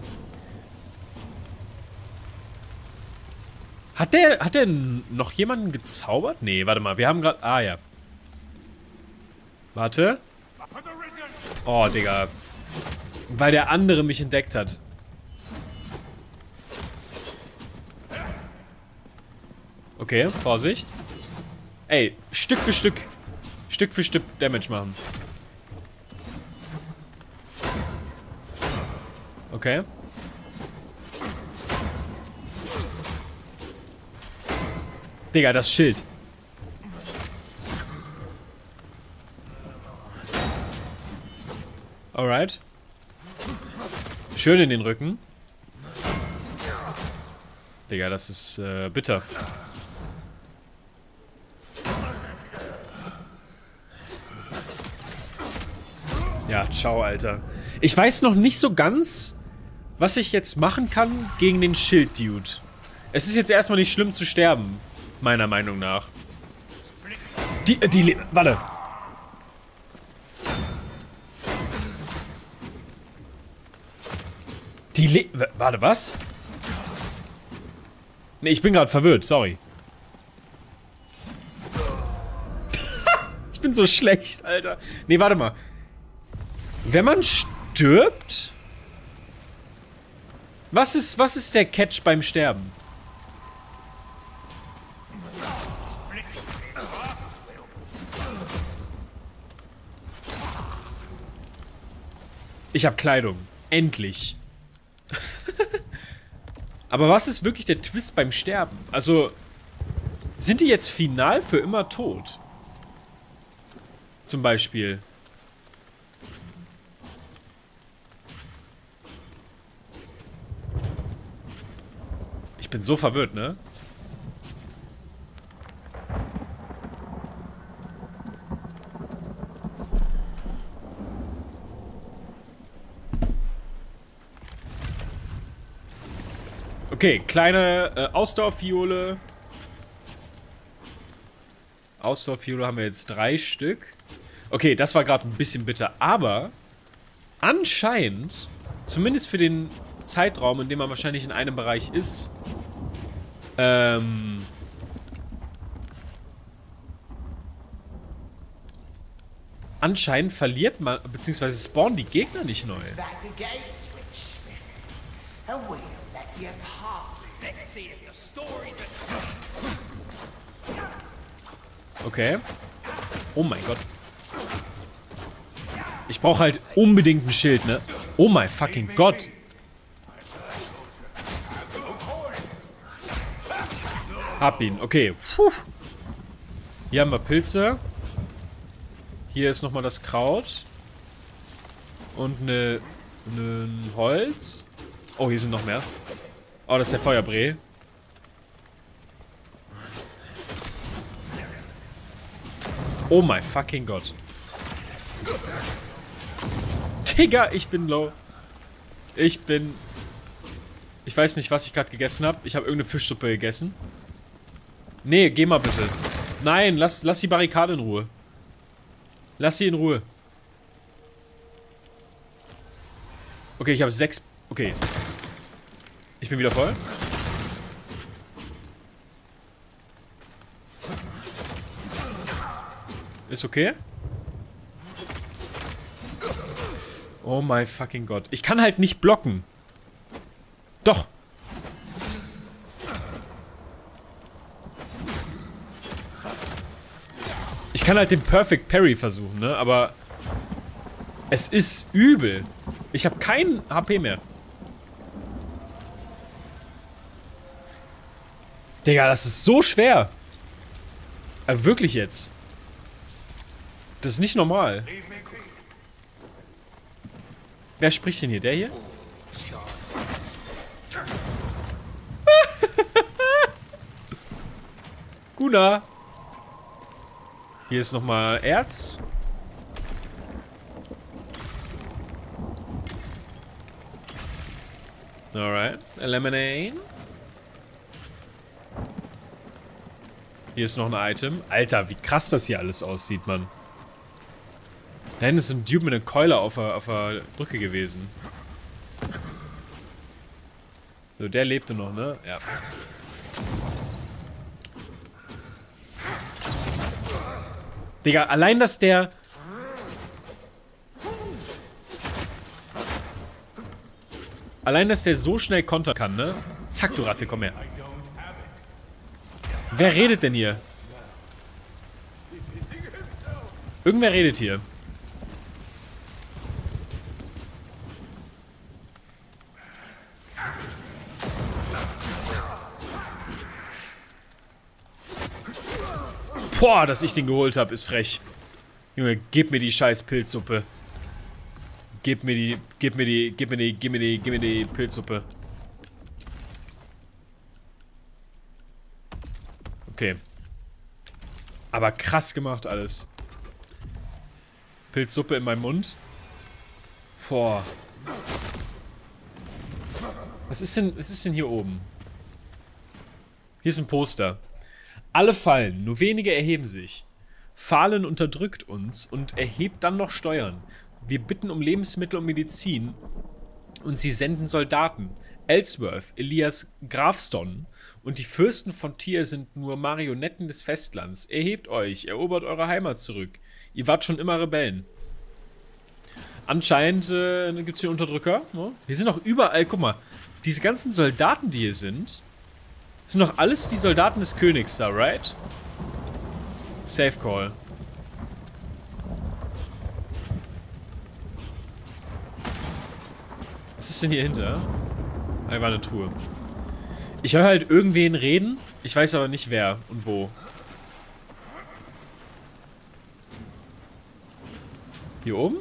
Hat der noch jemanden gezaubert? Nee, warte mal. Wir haben gerade... Ah, ja. Warte. Oh, Digga. Weil der andere mich entdeckt hat. Okay, Vorsicht. Ey, Stück für Stück Damage machen. Okay. Digga, das Schild. Alright. Schön in den Rücken. Digga, das ist bitter. Ja, ciao, Alter. Ich weiß noch nicht so ganz, was ich jetzt machen kann gegen den Schild-Dude. Es ist jetzt erstmal nicht schlimm zu sterben, meiner Meinung nach. Warte. Warte, was? Ne, ich bin gerade verwirrt, sorry. Ich bin so schlecht, Alter. Ne, warte mal. Wenn man stirbt? Was ist der Catch beim Sterben? Ich habe Kleidung. Endlich. Aber was ist wirklich der Twist beim Sterben? Also, sind die jetzt final für immer tot? Zum Beispiel. Ich bin so verwirrt, ne? Okay, kleine Ausdauerfiole. Ausdauerfiole haben wir jetzt 3 Stück. Okay, das war gerade ein bisschen bitter. Aber anscheinend, zumindest für den Zeitraum, in dem man wahrscheinlich in einem Bereich ist, anscheinend verliert man, beziehungsweise spawnen die Gegner nicht neu. Okay. Oh mein Gott. Ich brauche halt unbedingt ein Schild, ne? Oh mein fucking Gott. Hab ihn. Okay. Puh. Hier haben wir Pilze. Hier ist nochmal das Kraut. Und ein Holz. Oh, hier sind noch mehr. Oh, das ist der Feuerbree. Oh mein fucking Gott. Digga, ich bin low. Ich weiß nicht, was ich gerade gegessen habe. Ich habe irgendeine Fischsuppe gegessen. Nee, geh mal bitte. Nein, lass die Barrikade in Ruhe. Lass sie in Ruhe. Okay, ich habe 6... Okay. Ich bin wieder voll. Ist okay. Oh mein fucking Gott. Ich kann halt nicht blocken. Doch. Ich kann halt den Perfect Parry versuchen, ne? Aber es ist übel. Ich habe kein HP mehr. Digga, das ist so schwer. Aber wirklich jetzt. Das ist nicht normal. Wer spricht denn hier? Der hier? Guna. Hier ist nochmal Erz. Alright. Lemonade. Hier ist noch ein Item. Alter, wie krass das hier alles aussieht, Mann. Da hinten ist ein Dude mit einer Keule auf der Brücke gewesen. So, der lebte noch, ne? Ja. Digga, allein, dass der... Allein, dass der so schnell kontern kann, ne? Zack, du Ratte, komm her. Wer redet denn hier? Irgendwer redet hier. Boah, dass ich den geholt habe, ist frech. Junge, gib mir die scheiß Pilzsuppe. Gib mir die Pilzsuppe. Okay. Aber krass gemacht alles. Pilzsuppe in meinem Mund. Boah. Was ist denn hier oben? Hier ist ein Poster. Alle fallen, nur wenige erheben sich. Fallen unterdrückt uns und erhebt dann noch Steuern. Wir bitten um Lebensmittel und Medizin und sie senden Soldaten. Ellsworth, Elias Grafston und die Fürsten von Tyr sind nur Marionetten des Festlands. Erhebt euch, erobert eure Heimat zurück. Ihr wart schon immer Rebellen. Anscheinend gibt es hier Unterdrücker. Ne? Hier sind auch überall, guck mal, diese ganzen Soldaten, die hier sind doch alles die Soldaten des Königs da, right? Safe Call. Was ist denn hier hinter? Da war eine Truhe. Ich höre halt irgendwen reden. Ich weiß aber nicht wer und wo. Hier oben?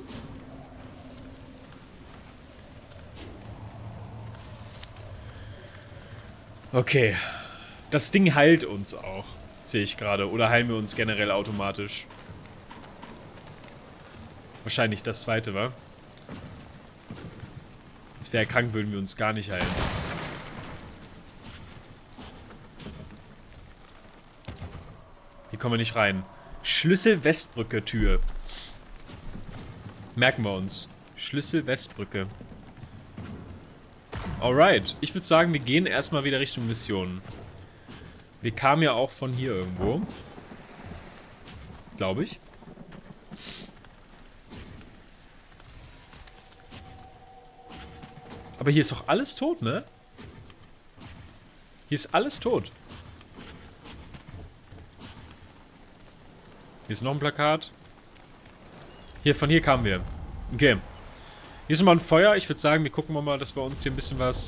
Okay. Das Ding heilt uns auch. Sehe ich gerade. Oder heilen wir uns generell automatisch? Wahrscheinlich das zweite, wa? Es wäre krank, würden wir uns gar nicht heilen. Hier kommen wir nicht rein. Schlüssel Westbrücke Tür. Merken wir uns. Schlüssel Westbrücke. Alright. Ich würde sagen, wir gehen erstmal wieder Richtung Mission. Wir kamen ja auch von hier irgendwo. Glaube ich. Aber hier ist doch alles tot, ne? Hier ist alles tot. Hier ist noch ein Plakat. Von hier kamen wir. Okay. Hier ist nochmal ein Feuer. Ich würde sagen, wir gucken mal, dass wir uns hier ein bisschen was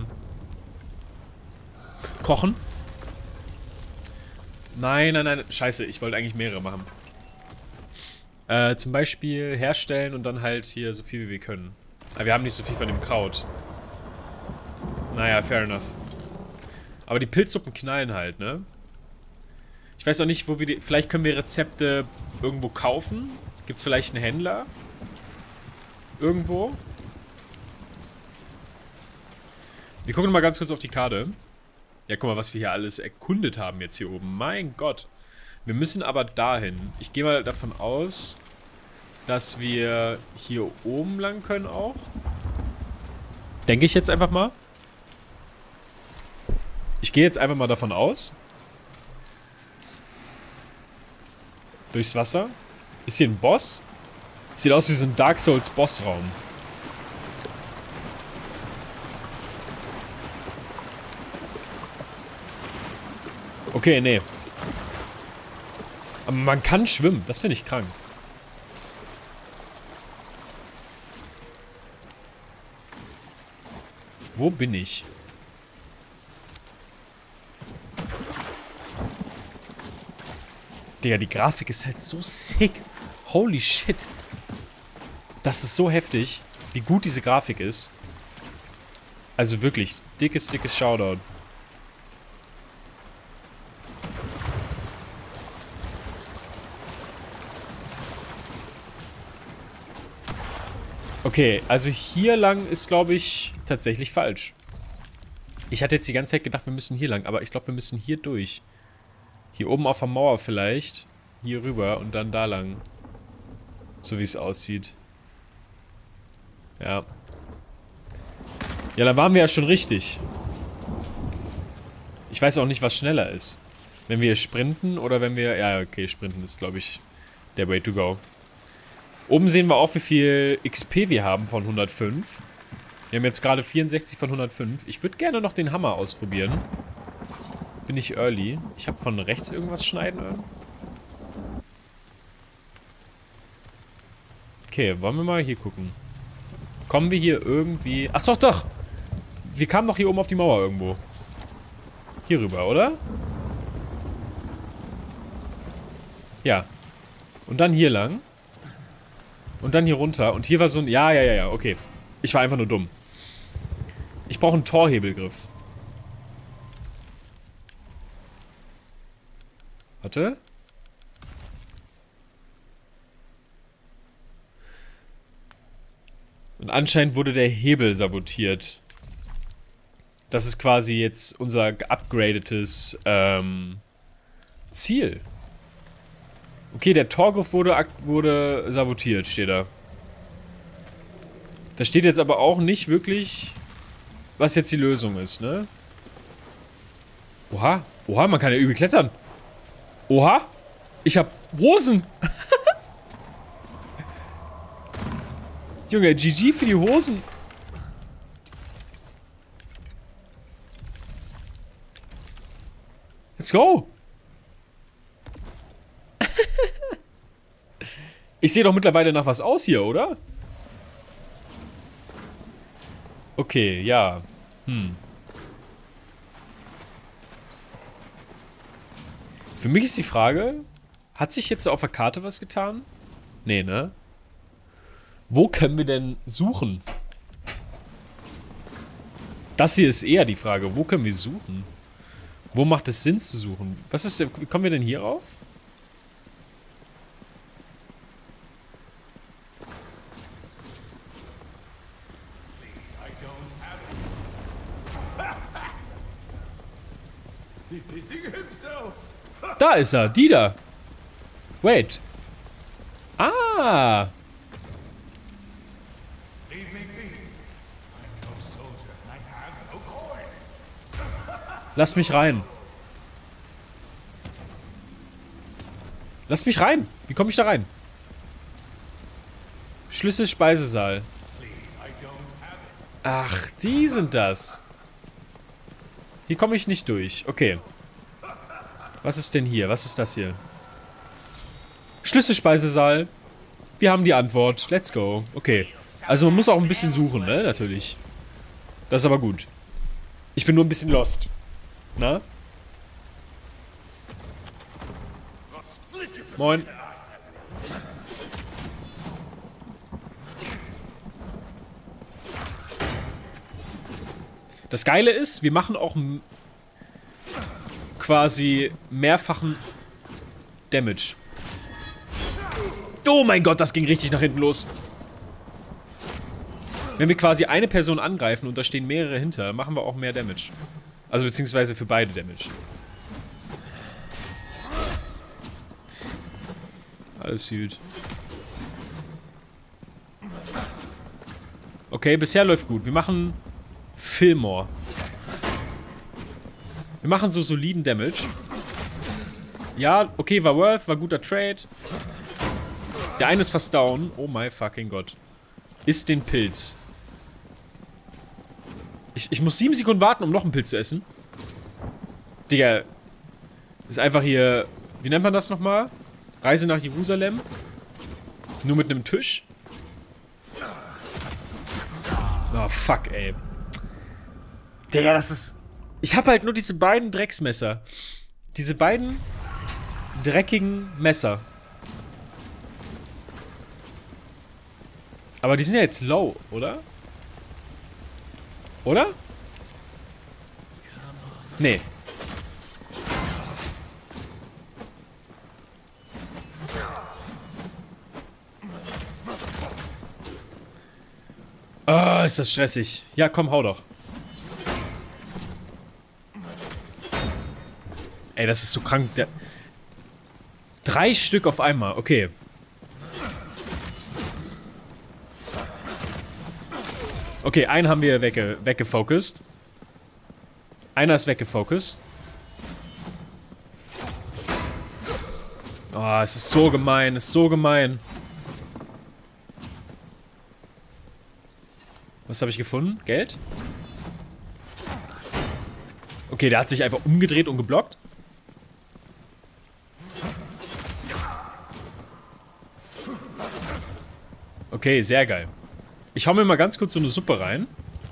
kochen. Nein. Scheiße, ich wollte eigentlich mehrere machen. Zum Beispiel herstellen und dann halt hier so viel wie wir können. Aber wir haben nicht so viel von dem Kraut. Naja, fair enough. Aber die Pilzsuppen knallen halt, ne? Ich weiß auch nicht, wo wir die... Vielleicht können wir Rezepte irgendwo kaufen. Gibt's vielleicht einen Händler? Irgendwo? Wir gucken mal ganz kurz auf die Karte. Ja, guck mal, was wir hier alles erkundet haben jetzt hier oben. Mein Gott. Wir müssen aber dahin. Ich gehe mal davon aus, dass wir hier oben lang können auch. Denke ich jetzt einfach mal. Ich gehe jetzt einfach mal davon aus. Durchs Wasser. Ist hier ein Boss? Sieht aus wie so ein Dark Souls Bossraum. Okay, nee. Aber man kann schwimmen. Das finde ich krank. Wo bin ich? Digga, die Grafik ist halt so sick. Holy shit. Das ist so heftig, wie gut diese Grafik ist. Also wirklich, dickes Shoutout. Okay, also hier lang ist, glaube ich, tatsächlich falsch. Ich hatte jetzt die ganze Zeit gedacht, wir müssen hier lang, aber ich glaube, wir müssen hier durch. Hier oben auf der Mauer vielleicht. Hier rüber und dann da lang. So wie es aussieht. Ja. Ja, da waren wir ja schon richtig. Ich weiß auch nicht, was schneller ist. Wenn wir sprinten oder wenn wir... Ja, okay, sprinten ist, glaube ich, der way to go. Oben sehen wir auch, wie viel XP wir haben von 105. Wir haben jetzt gerade 64 von 105. Ich würde gerne noch den Hammer ausprobieren. Bin ich early. Ich habe von rechts irgendwas schneiden hören. Okay, wollen wir mal hier gucken. Kommen wir hier irgendwie... Ach doch! Wir kamen doch hier oben auf die Mauer irgendwo. Hier rüber, oder? Ja. Und dann hier lang. Und dann hier runter. Und hier war so ein... Ja, okay. Ich war einfach nur dumm. Ich brauche einen Torhebelgriff. Warte. Und anscheinend wurde der Hebel sabotiert. Das ist quasi jetzt unser geupgradetes Ziel. Okay, der Torgriff wurde sabotiert, steht da. Da steht jetzt aber auch nicht wirklich, was jetzt die Lösung ist, ne? Oha, oha, man kann ja übel klettern. Oha, ich hab Hosen. Junge, GG für die Hosen. Let's go. Ich sehe doch mittlerweile nach was aus hier, oder? Okay, ja. Für mich ist die Frage, hat sich jetzt auf der Karte was getan? Nee, ne? Wo können wir denn suchen? Das hier ist eher die Frage. Wo können wir suchen? Wo macht es Sinn zu suchen? Was ist denn, wie kommen wir denn hier rauf? Da ist er, die da. Wait. Ah. Lass mich rein. Lass mich rein. Wie komme ich da rein? Schlüssel Speisesaal. Ach, die sind das. Hier komme ich nicht durch. Okay. Was ist denn hier? Was ist das hier? Schlüsselspeisesaal. Wir haben die Antwort. Let's go. Okay. Also man muss auch ein bisschen suchen, ne? Natürlich. Das ist aber gut. Ich bin nur ein bisschen lost. Na? Moin. Das Geile ist, wir machen auch quasi mehrfachen Damage. Oh mein Gott, das ging richtig nach hinten los. Wenn wir quasi eine Person angreifen und da stehen mehrere hinter, machen wir auch mehr Damage. Also beziehungsweise für beide Damage. Alles gut. Okay, bisher läuft gut. Wir machen Fillmore. Wir machen so soliden Damage. Ja, okay, war worth, war guter Trade. Der eine ist fast down. Oh my fucking Gott. Isst den Pilz. Ich muss 7 Sekunden warten, um noch einen Pilz zu essen. Digga. Ist einfach hier... Wie nennt man das nochmal? Reise nach Jerusalem. Nur mit einem Tisch. Oh, fuck, ey. Digga, das ist... Ich hab halt nur diese beiden Drecksmesser. Diese beiden dreckigen Messer. Aber die sind ja jetzt low, oder? Oder? Nee. Oh, ist das stressig. Ja, komm, hau doch. Ey, das ist so krank. 3 Stück auf einmal, okay. Okay, einen haben wir weggefocust. Einer ist weggefocust. Oh, es ist so gemein, es ist so gemein. Was habe ich gefunden? Geld? Okay, der hat sich einfach umgedreht und geblockt. Okay, sehr geil. Ich hau mir mal ganz kurz so eine Suppe rein.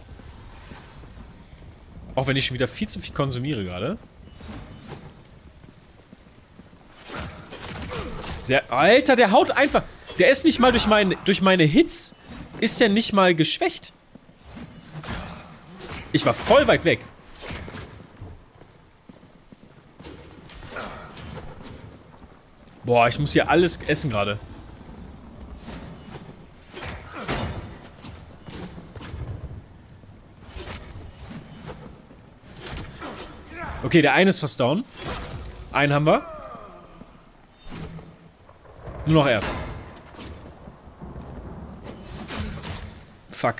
Auch wenn ich schon wieder viel zu viel konsumiere gerade. Sehr... Alter, der haut einfach... Der ist nicht mal durch meine Hits, ist der nicht mal geschwächt. Ich war voll weit weg. Boah, ich muss hier alles essen gerade. Okay, der eine ist fast down. Einen haben wir. Nur noch er. Fuck.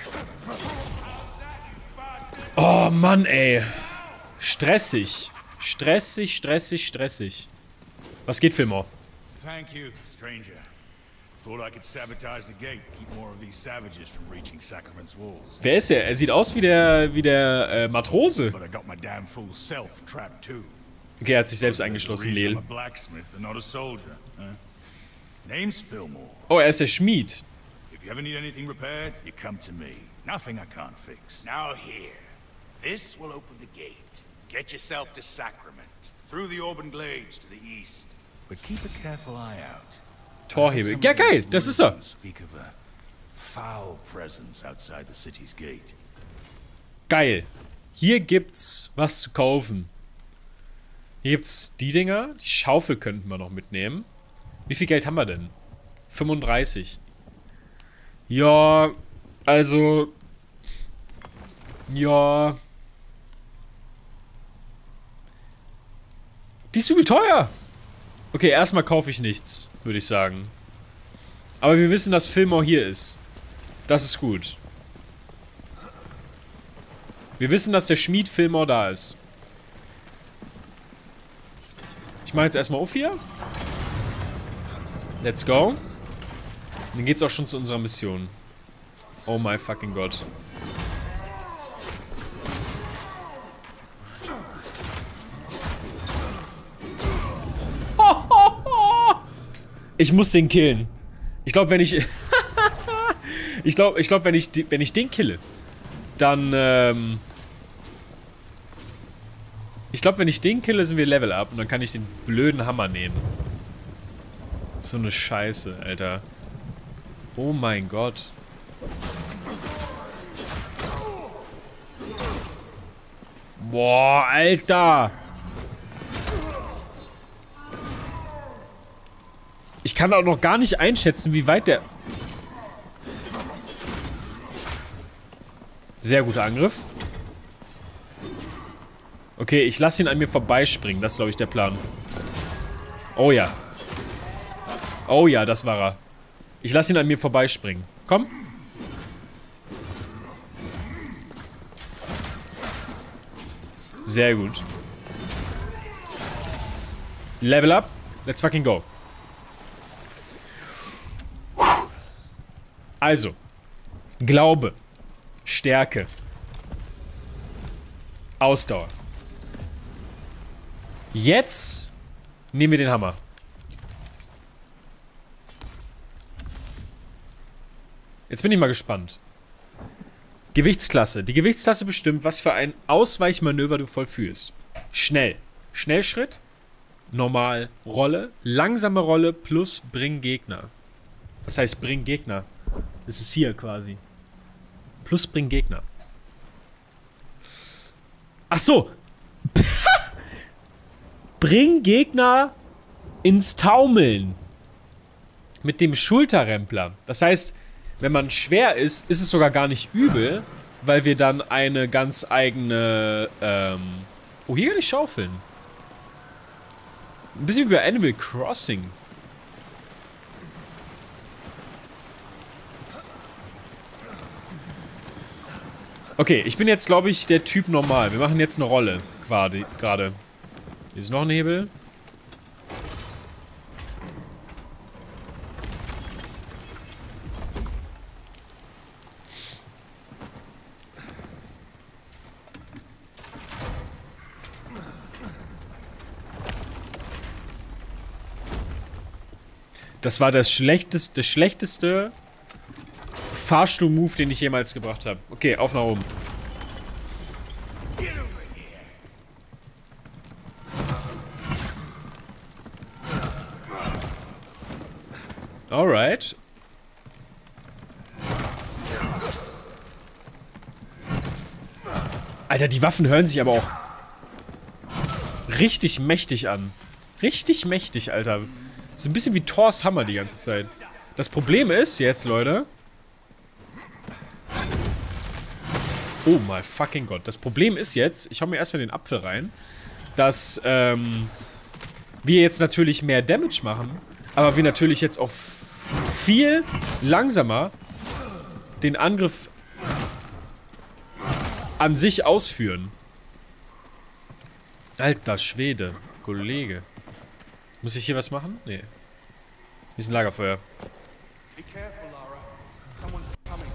Oh, Mann, ey. Stressig. Stressig, stressig, stressig. Was geht, Fillmore? Thank you, stranger. Thought I could sabotage the gate, keep more of these savages from reaching Sacrament's walls. Wer ist er? Er sieht aus wie der Matrose. But I got my damn fool self trapped too. Okay, er hat sich selbst eingeschlossen, Lel. I'm a blacksmith and not a soldier. Name's Fillmore. Oh, er ist der Schmied. If you ever need anything repaired, you come to me. Nothing I can't fix. Now here. This will open the gate. Get yourself to Sacrament. Through the Auburn Glades to the east. But keep a careful eye out. Torhebel. Ja, geil, das ist er. Speak of a foul presence outside the city's gate. Geil. Hier gibt's was zu kaufen. Hier gibt's die Dinger. Die Schaufel könnten wir noch mitnehmen. Wie viel Geld haben wir denn? 35. Ja, also... Ja... Die ist übel teuer. Okay, erstmal kaufe ich nichts, würde ich sagen. Aber wir wissen, dass Fillmore hier ist. Das ist gut. Wir wissen, dass der Schmied Fillmore da ist. Ich mache jetzt erstmal auf hier. Let's go. Und dann geht's auch schon zu unserer Mission. Oh my fucking Gott. Ich muss den killen. Ich glaube, wenn ich... ich glaube, wenn ich den kille, dann, ich glaube, wenn ich den kille, sind wir Level up. Und dann kann ich den blöden Hammer nehmen. So eine Scheiße, Alter. Oh mein Gott. Boah, Alter. Ich kann auch noch gar nicht einschätzen, wie weit der... Sehr guter Angriff. Okay, ich lasse ihn an mir vorbeispringen. Das ist, glaube ich, der Plan. Oh ja. Oh ja, das war er. Ich lasse ihn an mir vorbeispringen. Komm. Sehr gut. Level up. Let's fucking go. Also. Glaube. Stärke. Ausdauer. Jetzt nehmen wir den Hammer. Jetzt bin ich mal gespannt. Gewichtsklasse. Die Gewichtsklasse bestimmt, was für ein Ausweichmanöver du vollführst. Schnell. Schnellschritt. Normal. Rolle. Langsame Rolle plus Bring Gegner. Was heißt Bring Gegner? Das ist hier quasi. Plus Bring Gegner. Ach so. Bring Gegner ins Taumeln. Mit dem Schulterrempler. Das heißt, wenn man schwer ist, ist es sogar gar nicht übel, weil wir dann eine ganz eigene, oh, hier kann ich schaufeln. Ein bisschen wie bei Animal Crossing. Okay, ich bin jetzt, glaube ich, der Typ normal. Wir machen jetzt eine Rolle gerade. Hier ist noch ein Hebel. Das war das schlechteste Fahrstuhl-Move, den ich jemals gebracht habe. Okay, auf nach oben. Alright. Alter, die Waffen hören sich aber auch richtig mächtig an. Richtig mächtig, Alter. So ein bisschen wie Thors Hammer die ganze Zeit. Das Problem ist jetzt, Leute... Oh mein fucking Gott. Das Problem ist jetzt, ich hau mir erstmal den Apfel rein, dass wir jetzt natürlich mehr Damage machen, aber wir natürlich jetzt auch viel langsamer den Angriff an sich ausführen. Alter Schwede, Kollege. Muss ich hier was machen? Nee. Hier ist ein Lagerfeuer. Be careful, Lara. Someone's coming.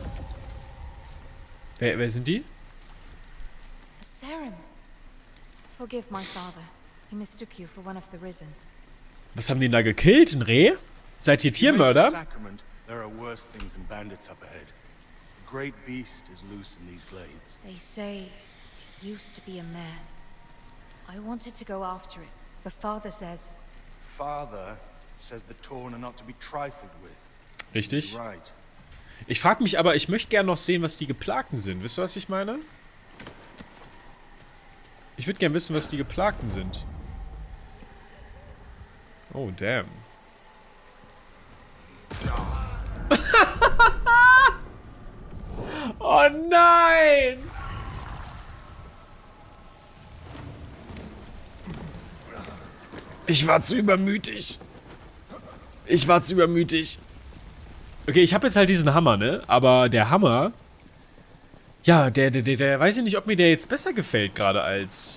Wer sind die? Saren. Forgive my father. He mistook you for one of the risen. Was haben die da gekillt? Ein Reh? Seid ihr Tiermörder? Sacrament, there are worse things than bandits up ahead. A great beast is loose in these glades. They say it used to be a man. I wanted to go after it, but father says... Father says the torn are not to be trifled with. Richtig. You're right. Ich frage mich aber, ich möchte gerne noch sehen, was die Geplagten sind. Wisst ihr, was ich meine? Ich würde gerne wissen, was die Geplagten sind. Oh, damn. Oh nein! Ich war zu übermütig. Ich war zu übermütig. Okay, ich habe jetzt halt diesen Hammer, ne? Aber der Hammer... Ja, der weiß ich nicht, ob mir der jetzt besser gefällt gerade als,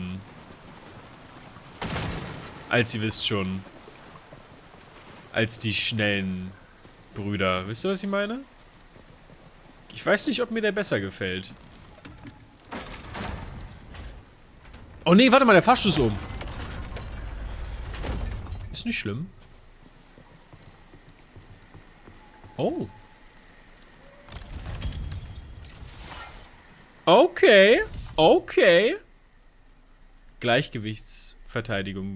als ihr wisst schon. Als die schnellen Brüder. Wisst ihr, was ich meine? Ich weiß nicht, ob mir der besser gefällt. Oh nee, warte mal, der Fahrstuhl ist oben. Ist nicht schlimm. Oh. Okay. Okay. Gleichgewichtsverteidigung.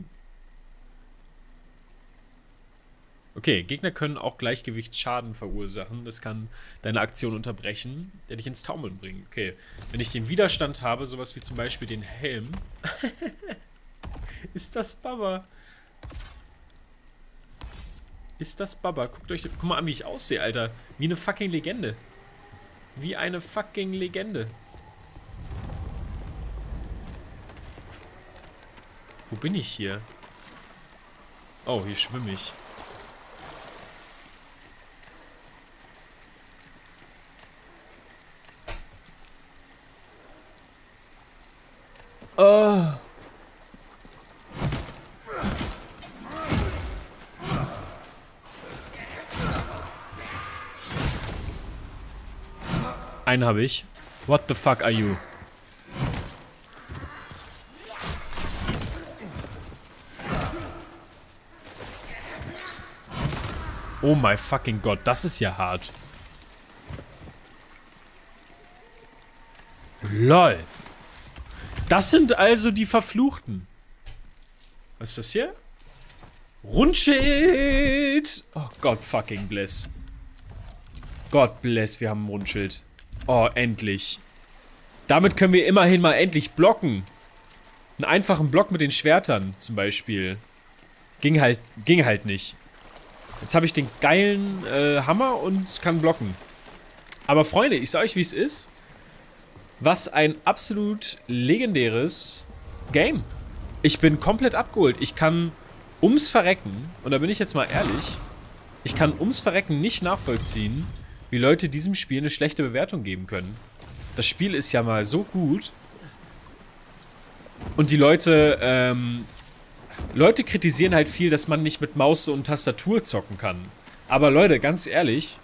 Okay, Gegner können auch Gleichgewichtsschaden verursachen. Das kann deine Aktion unterbrechen, der dich ins Taumeln bringt. Okay, wenn ich den Widerstand habe, sowas wie zum Beispiel den Helm. Ist das Baba? Ist das Baba? Guck mal an, wie ich aussehe, Alter. Wie eine fucking Legende. Wie eine fucking Legende. Wo bin ich hier? Oh, hier schwimme ich. Oh. Einen habe ich. What the fuck are you? Oh mein fucking Gott, das ist ja hart. LOL. Das sind also die Verfluchten. Was ist das hier? Rundschild. Oh Gott fucking bless. Gott bless, wir haben ein Rundschild. Oh, endlich. Damit können wir immerhin mal endlich blocken. Einen einfachen Block mit den Schwertern zum Beispiel. Ging halt nicht. Jetzt habe ich den geilen Hammer und kann blocken. Aber Freunde, ich sag euch, wie es ist. Was ein absolut legendäres Game. Ich bin komplett abgeholt. Ich kann ums Verrecken, und da bin ich jetzt mal ehrlich, ich kann ums Verrecken nicht nachvollziehen, wie Leute diesem Spiel eine schlechte Bewertung geben können. Das Spiel ist ja mal so gut. Und die Leute, Leute kritisieren halt viel, dass man nicht mit Maus und Tastatur zocken kann. Aber Leute, ganz ehrlich,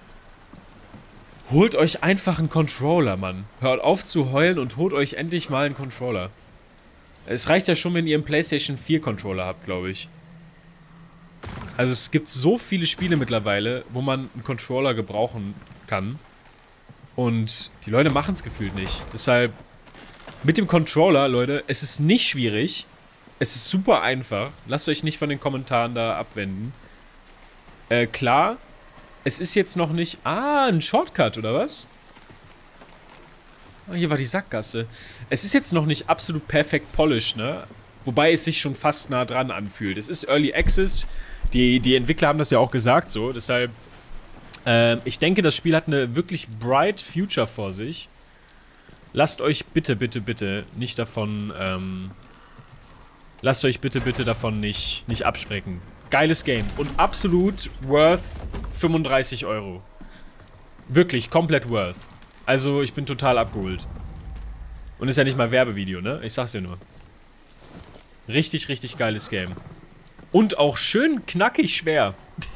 holt euch einfach einen Controller, Mann. Hört auf zu heulen und holt euch endlich mal einen Controller. Es reicht ja schon, wenn ihr einen PlayStation 4 Controller habt, glaube ich. Also es gibt so viele Spiele mittlerweile, wo man einen Controller gebrauchen kann. Und die Leute machen es gefühlt nicht. Deshalb, mit dem Controller, Leute, es ist nicht schwierig. Es ist super einfach. Lasst euch nicht von den Kommentaren da abwenden. Klar, es ist jetzt noch nicht... Ah, ein Shortcut, oder was? Oh, hier war die Sackgasse. Es ist jetzt noch nicht absolut perfekt polished, ne? Wobei es sich schon fast nah dran anfühlt. Es ist Early Access. Die Entwickler haben das ja auch gesagt, so. Deshalb, ich denke, das Spiel hat eine wirklich bright Future vor sich. Lasst euch bitte, bitte, bitte nicht davon, lasst euch bitte, bitte davon nicht abschrecken. Geiles Game. Und absolut worth 35 €. Wirklich, komplett worth. Also, ich bin total abgeholt. Und ist ja nicht mal Werbevideo, ne? Ich sag's ja nur. Richtig, richtig geiles Game. Und auch schön knackig schwer.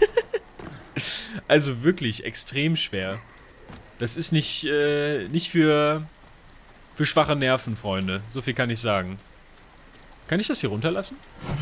Also wirklich extrem schwer. Das ist nicht für schwache Nerven, Freunde. So viel kann ich sagen. Kann ich das hier runterlassen?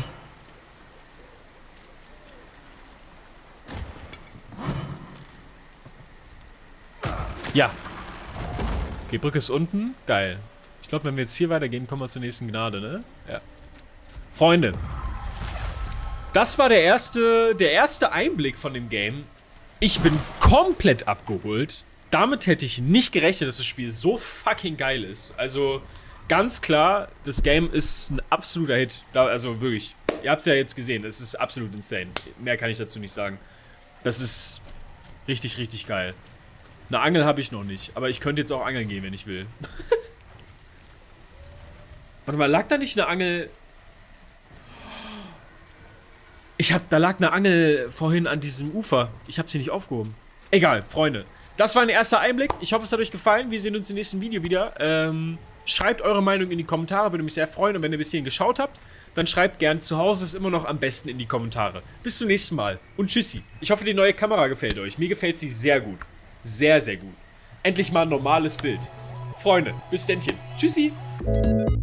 Ja. Okay, Brücke ist unten. Geil. Ich glaube, wenn wir jetzt hier weitergehen, kommen wir zur nächsten Gnade, ne? Ja. Freunde. Das war der erste Einblick von dem Game. Ich bin komplett abgeholt. Damit hätte ich nicht gerechnet, dass das Spiel so fucking geil ist. Also, ganz klar, das Game ist ein absoluter Hit. Also wirklich. Ihr habt es ja jetzt gesehen. Es ist absolut insane. Mehr kann ich dazu nicht sagen. Das ist richtig, richtig geil. Eine Angel habe ich noch nicht. Aber ich könnte jetzt auch angeln gehen, wenn ich will. Warte mal, lag da nicht eine Angel... Da lag eine Angel vorhin an diesem Ufer. Ich habe sie nicht aufgehoben. Egal, Freunde. Das war ein erster Einblick. Ich hoffe, es hat euch gefallen. Wir sehen uns im nächsten Video wieder. Schreibt eure Meinung in die Kommentare. Würde mich sehr freuen. Und wenn ihr bis hierhin geschaut habt, dann schreibt gern zu Hause. Ist immer noch am besten in die Kommentare. Bis zum nächsten Mal. Und tschüssi. Ich hoffe, die neue Kamera gefällt euch. Mir gefällt sie sehr gut. Sehr, sehr gut. Endlich mal ein normales Bild. Freunde, bis dennchen. Tschüssi.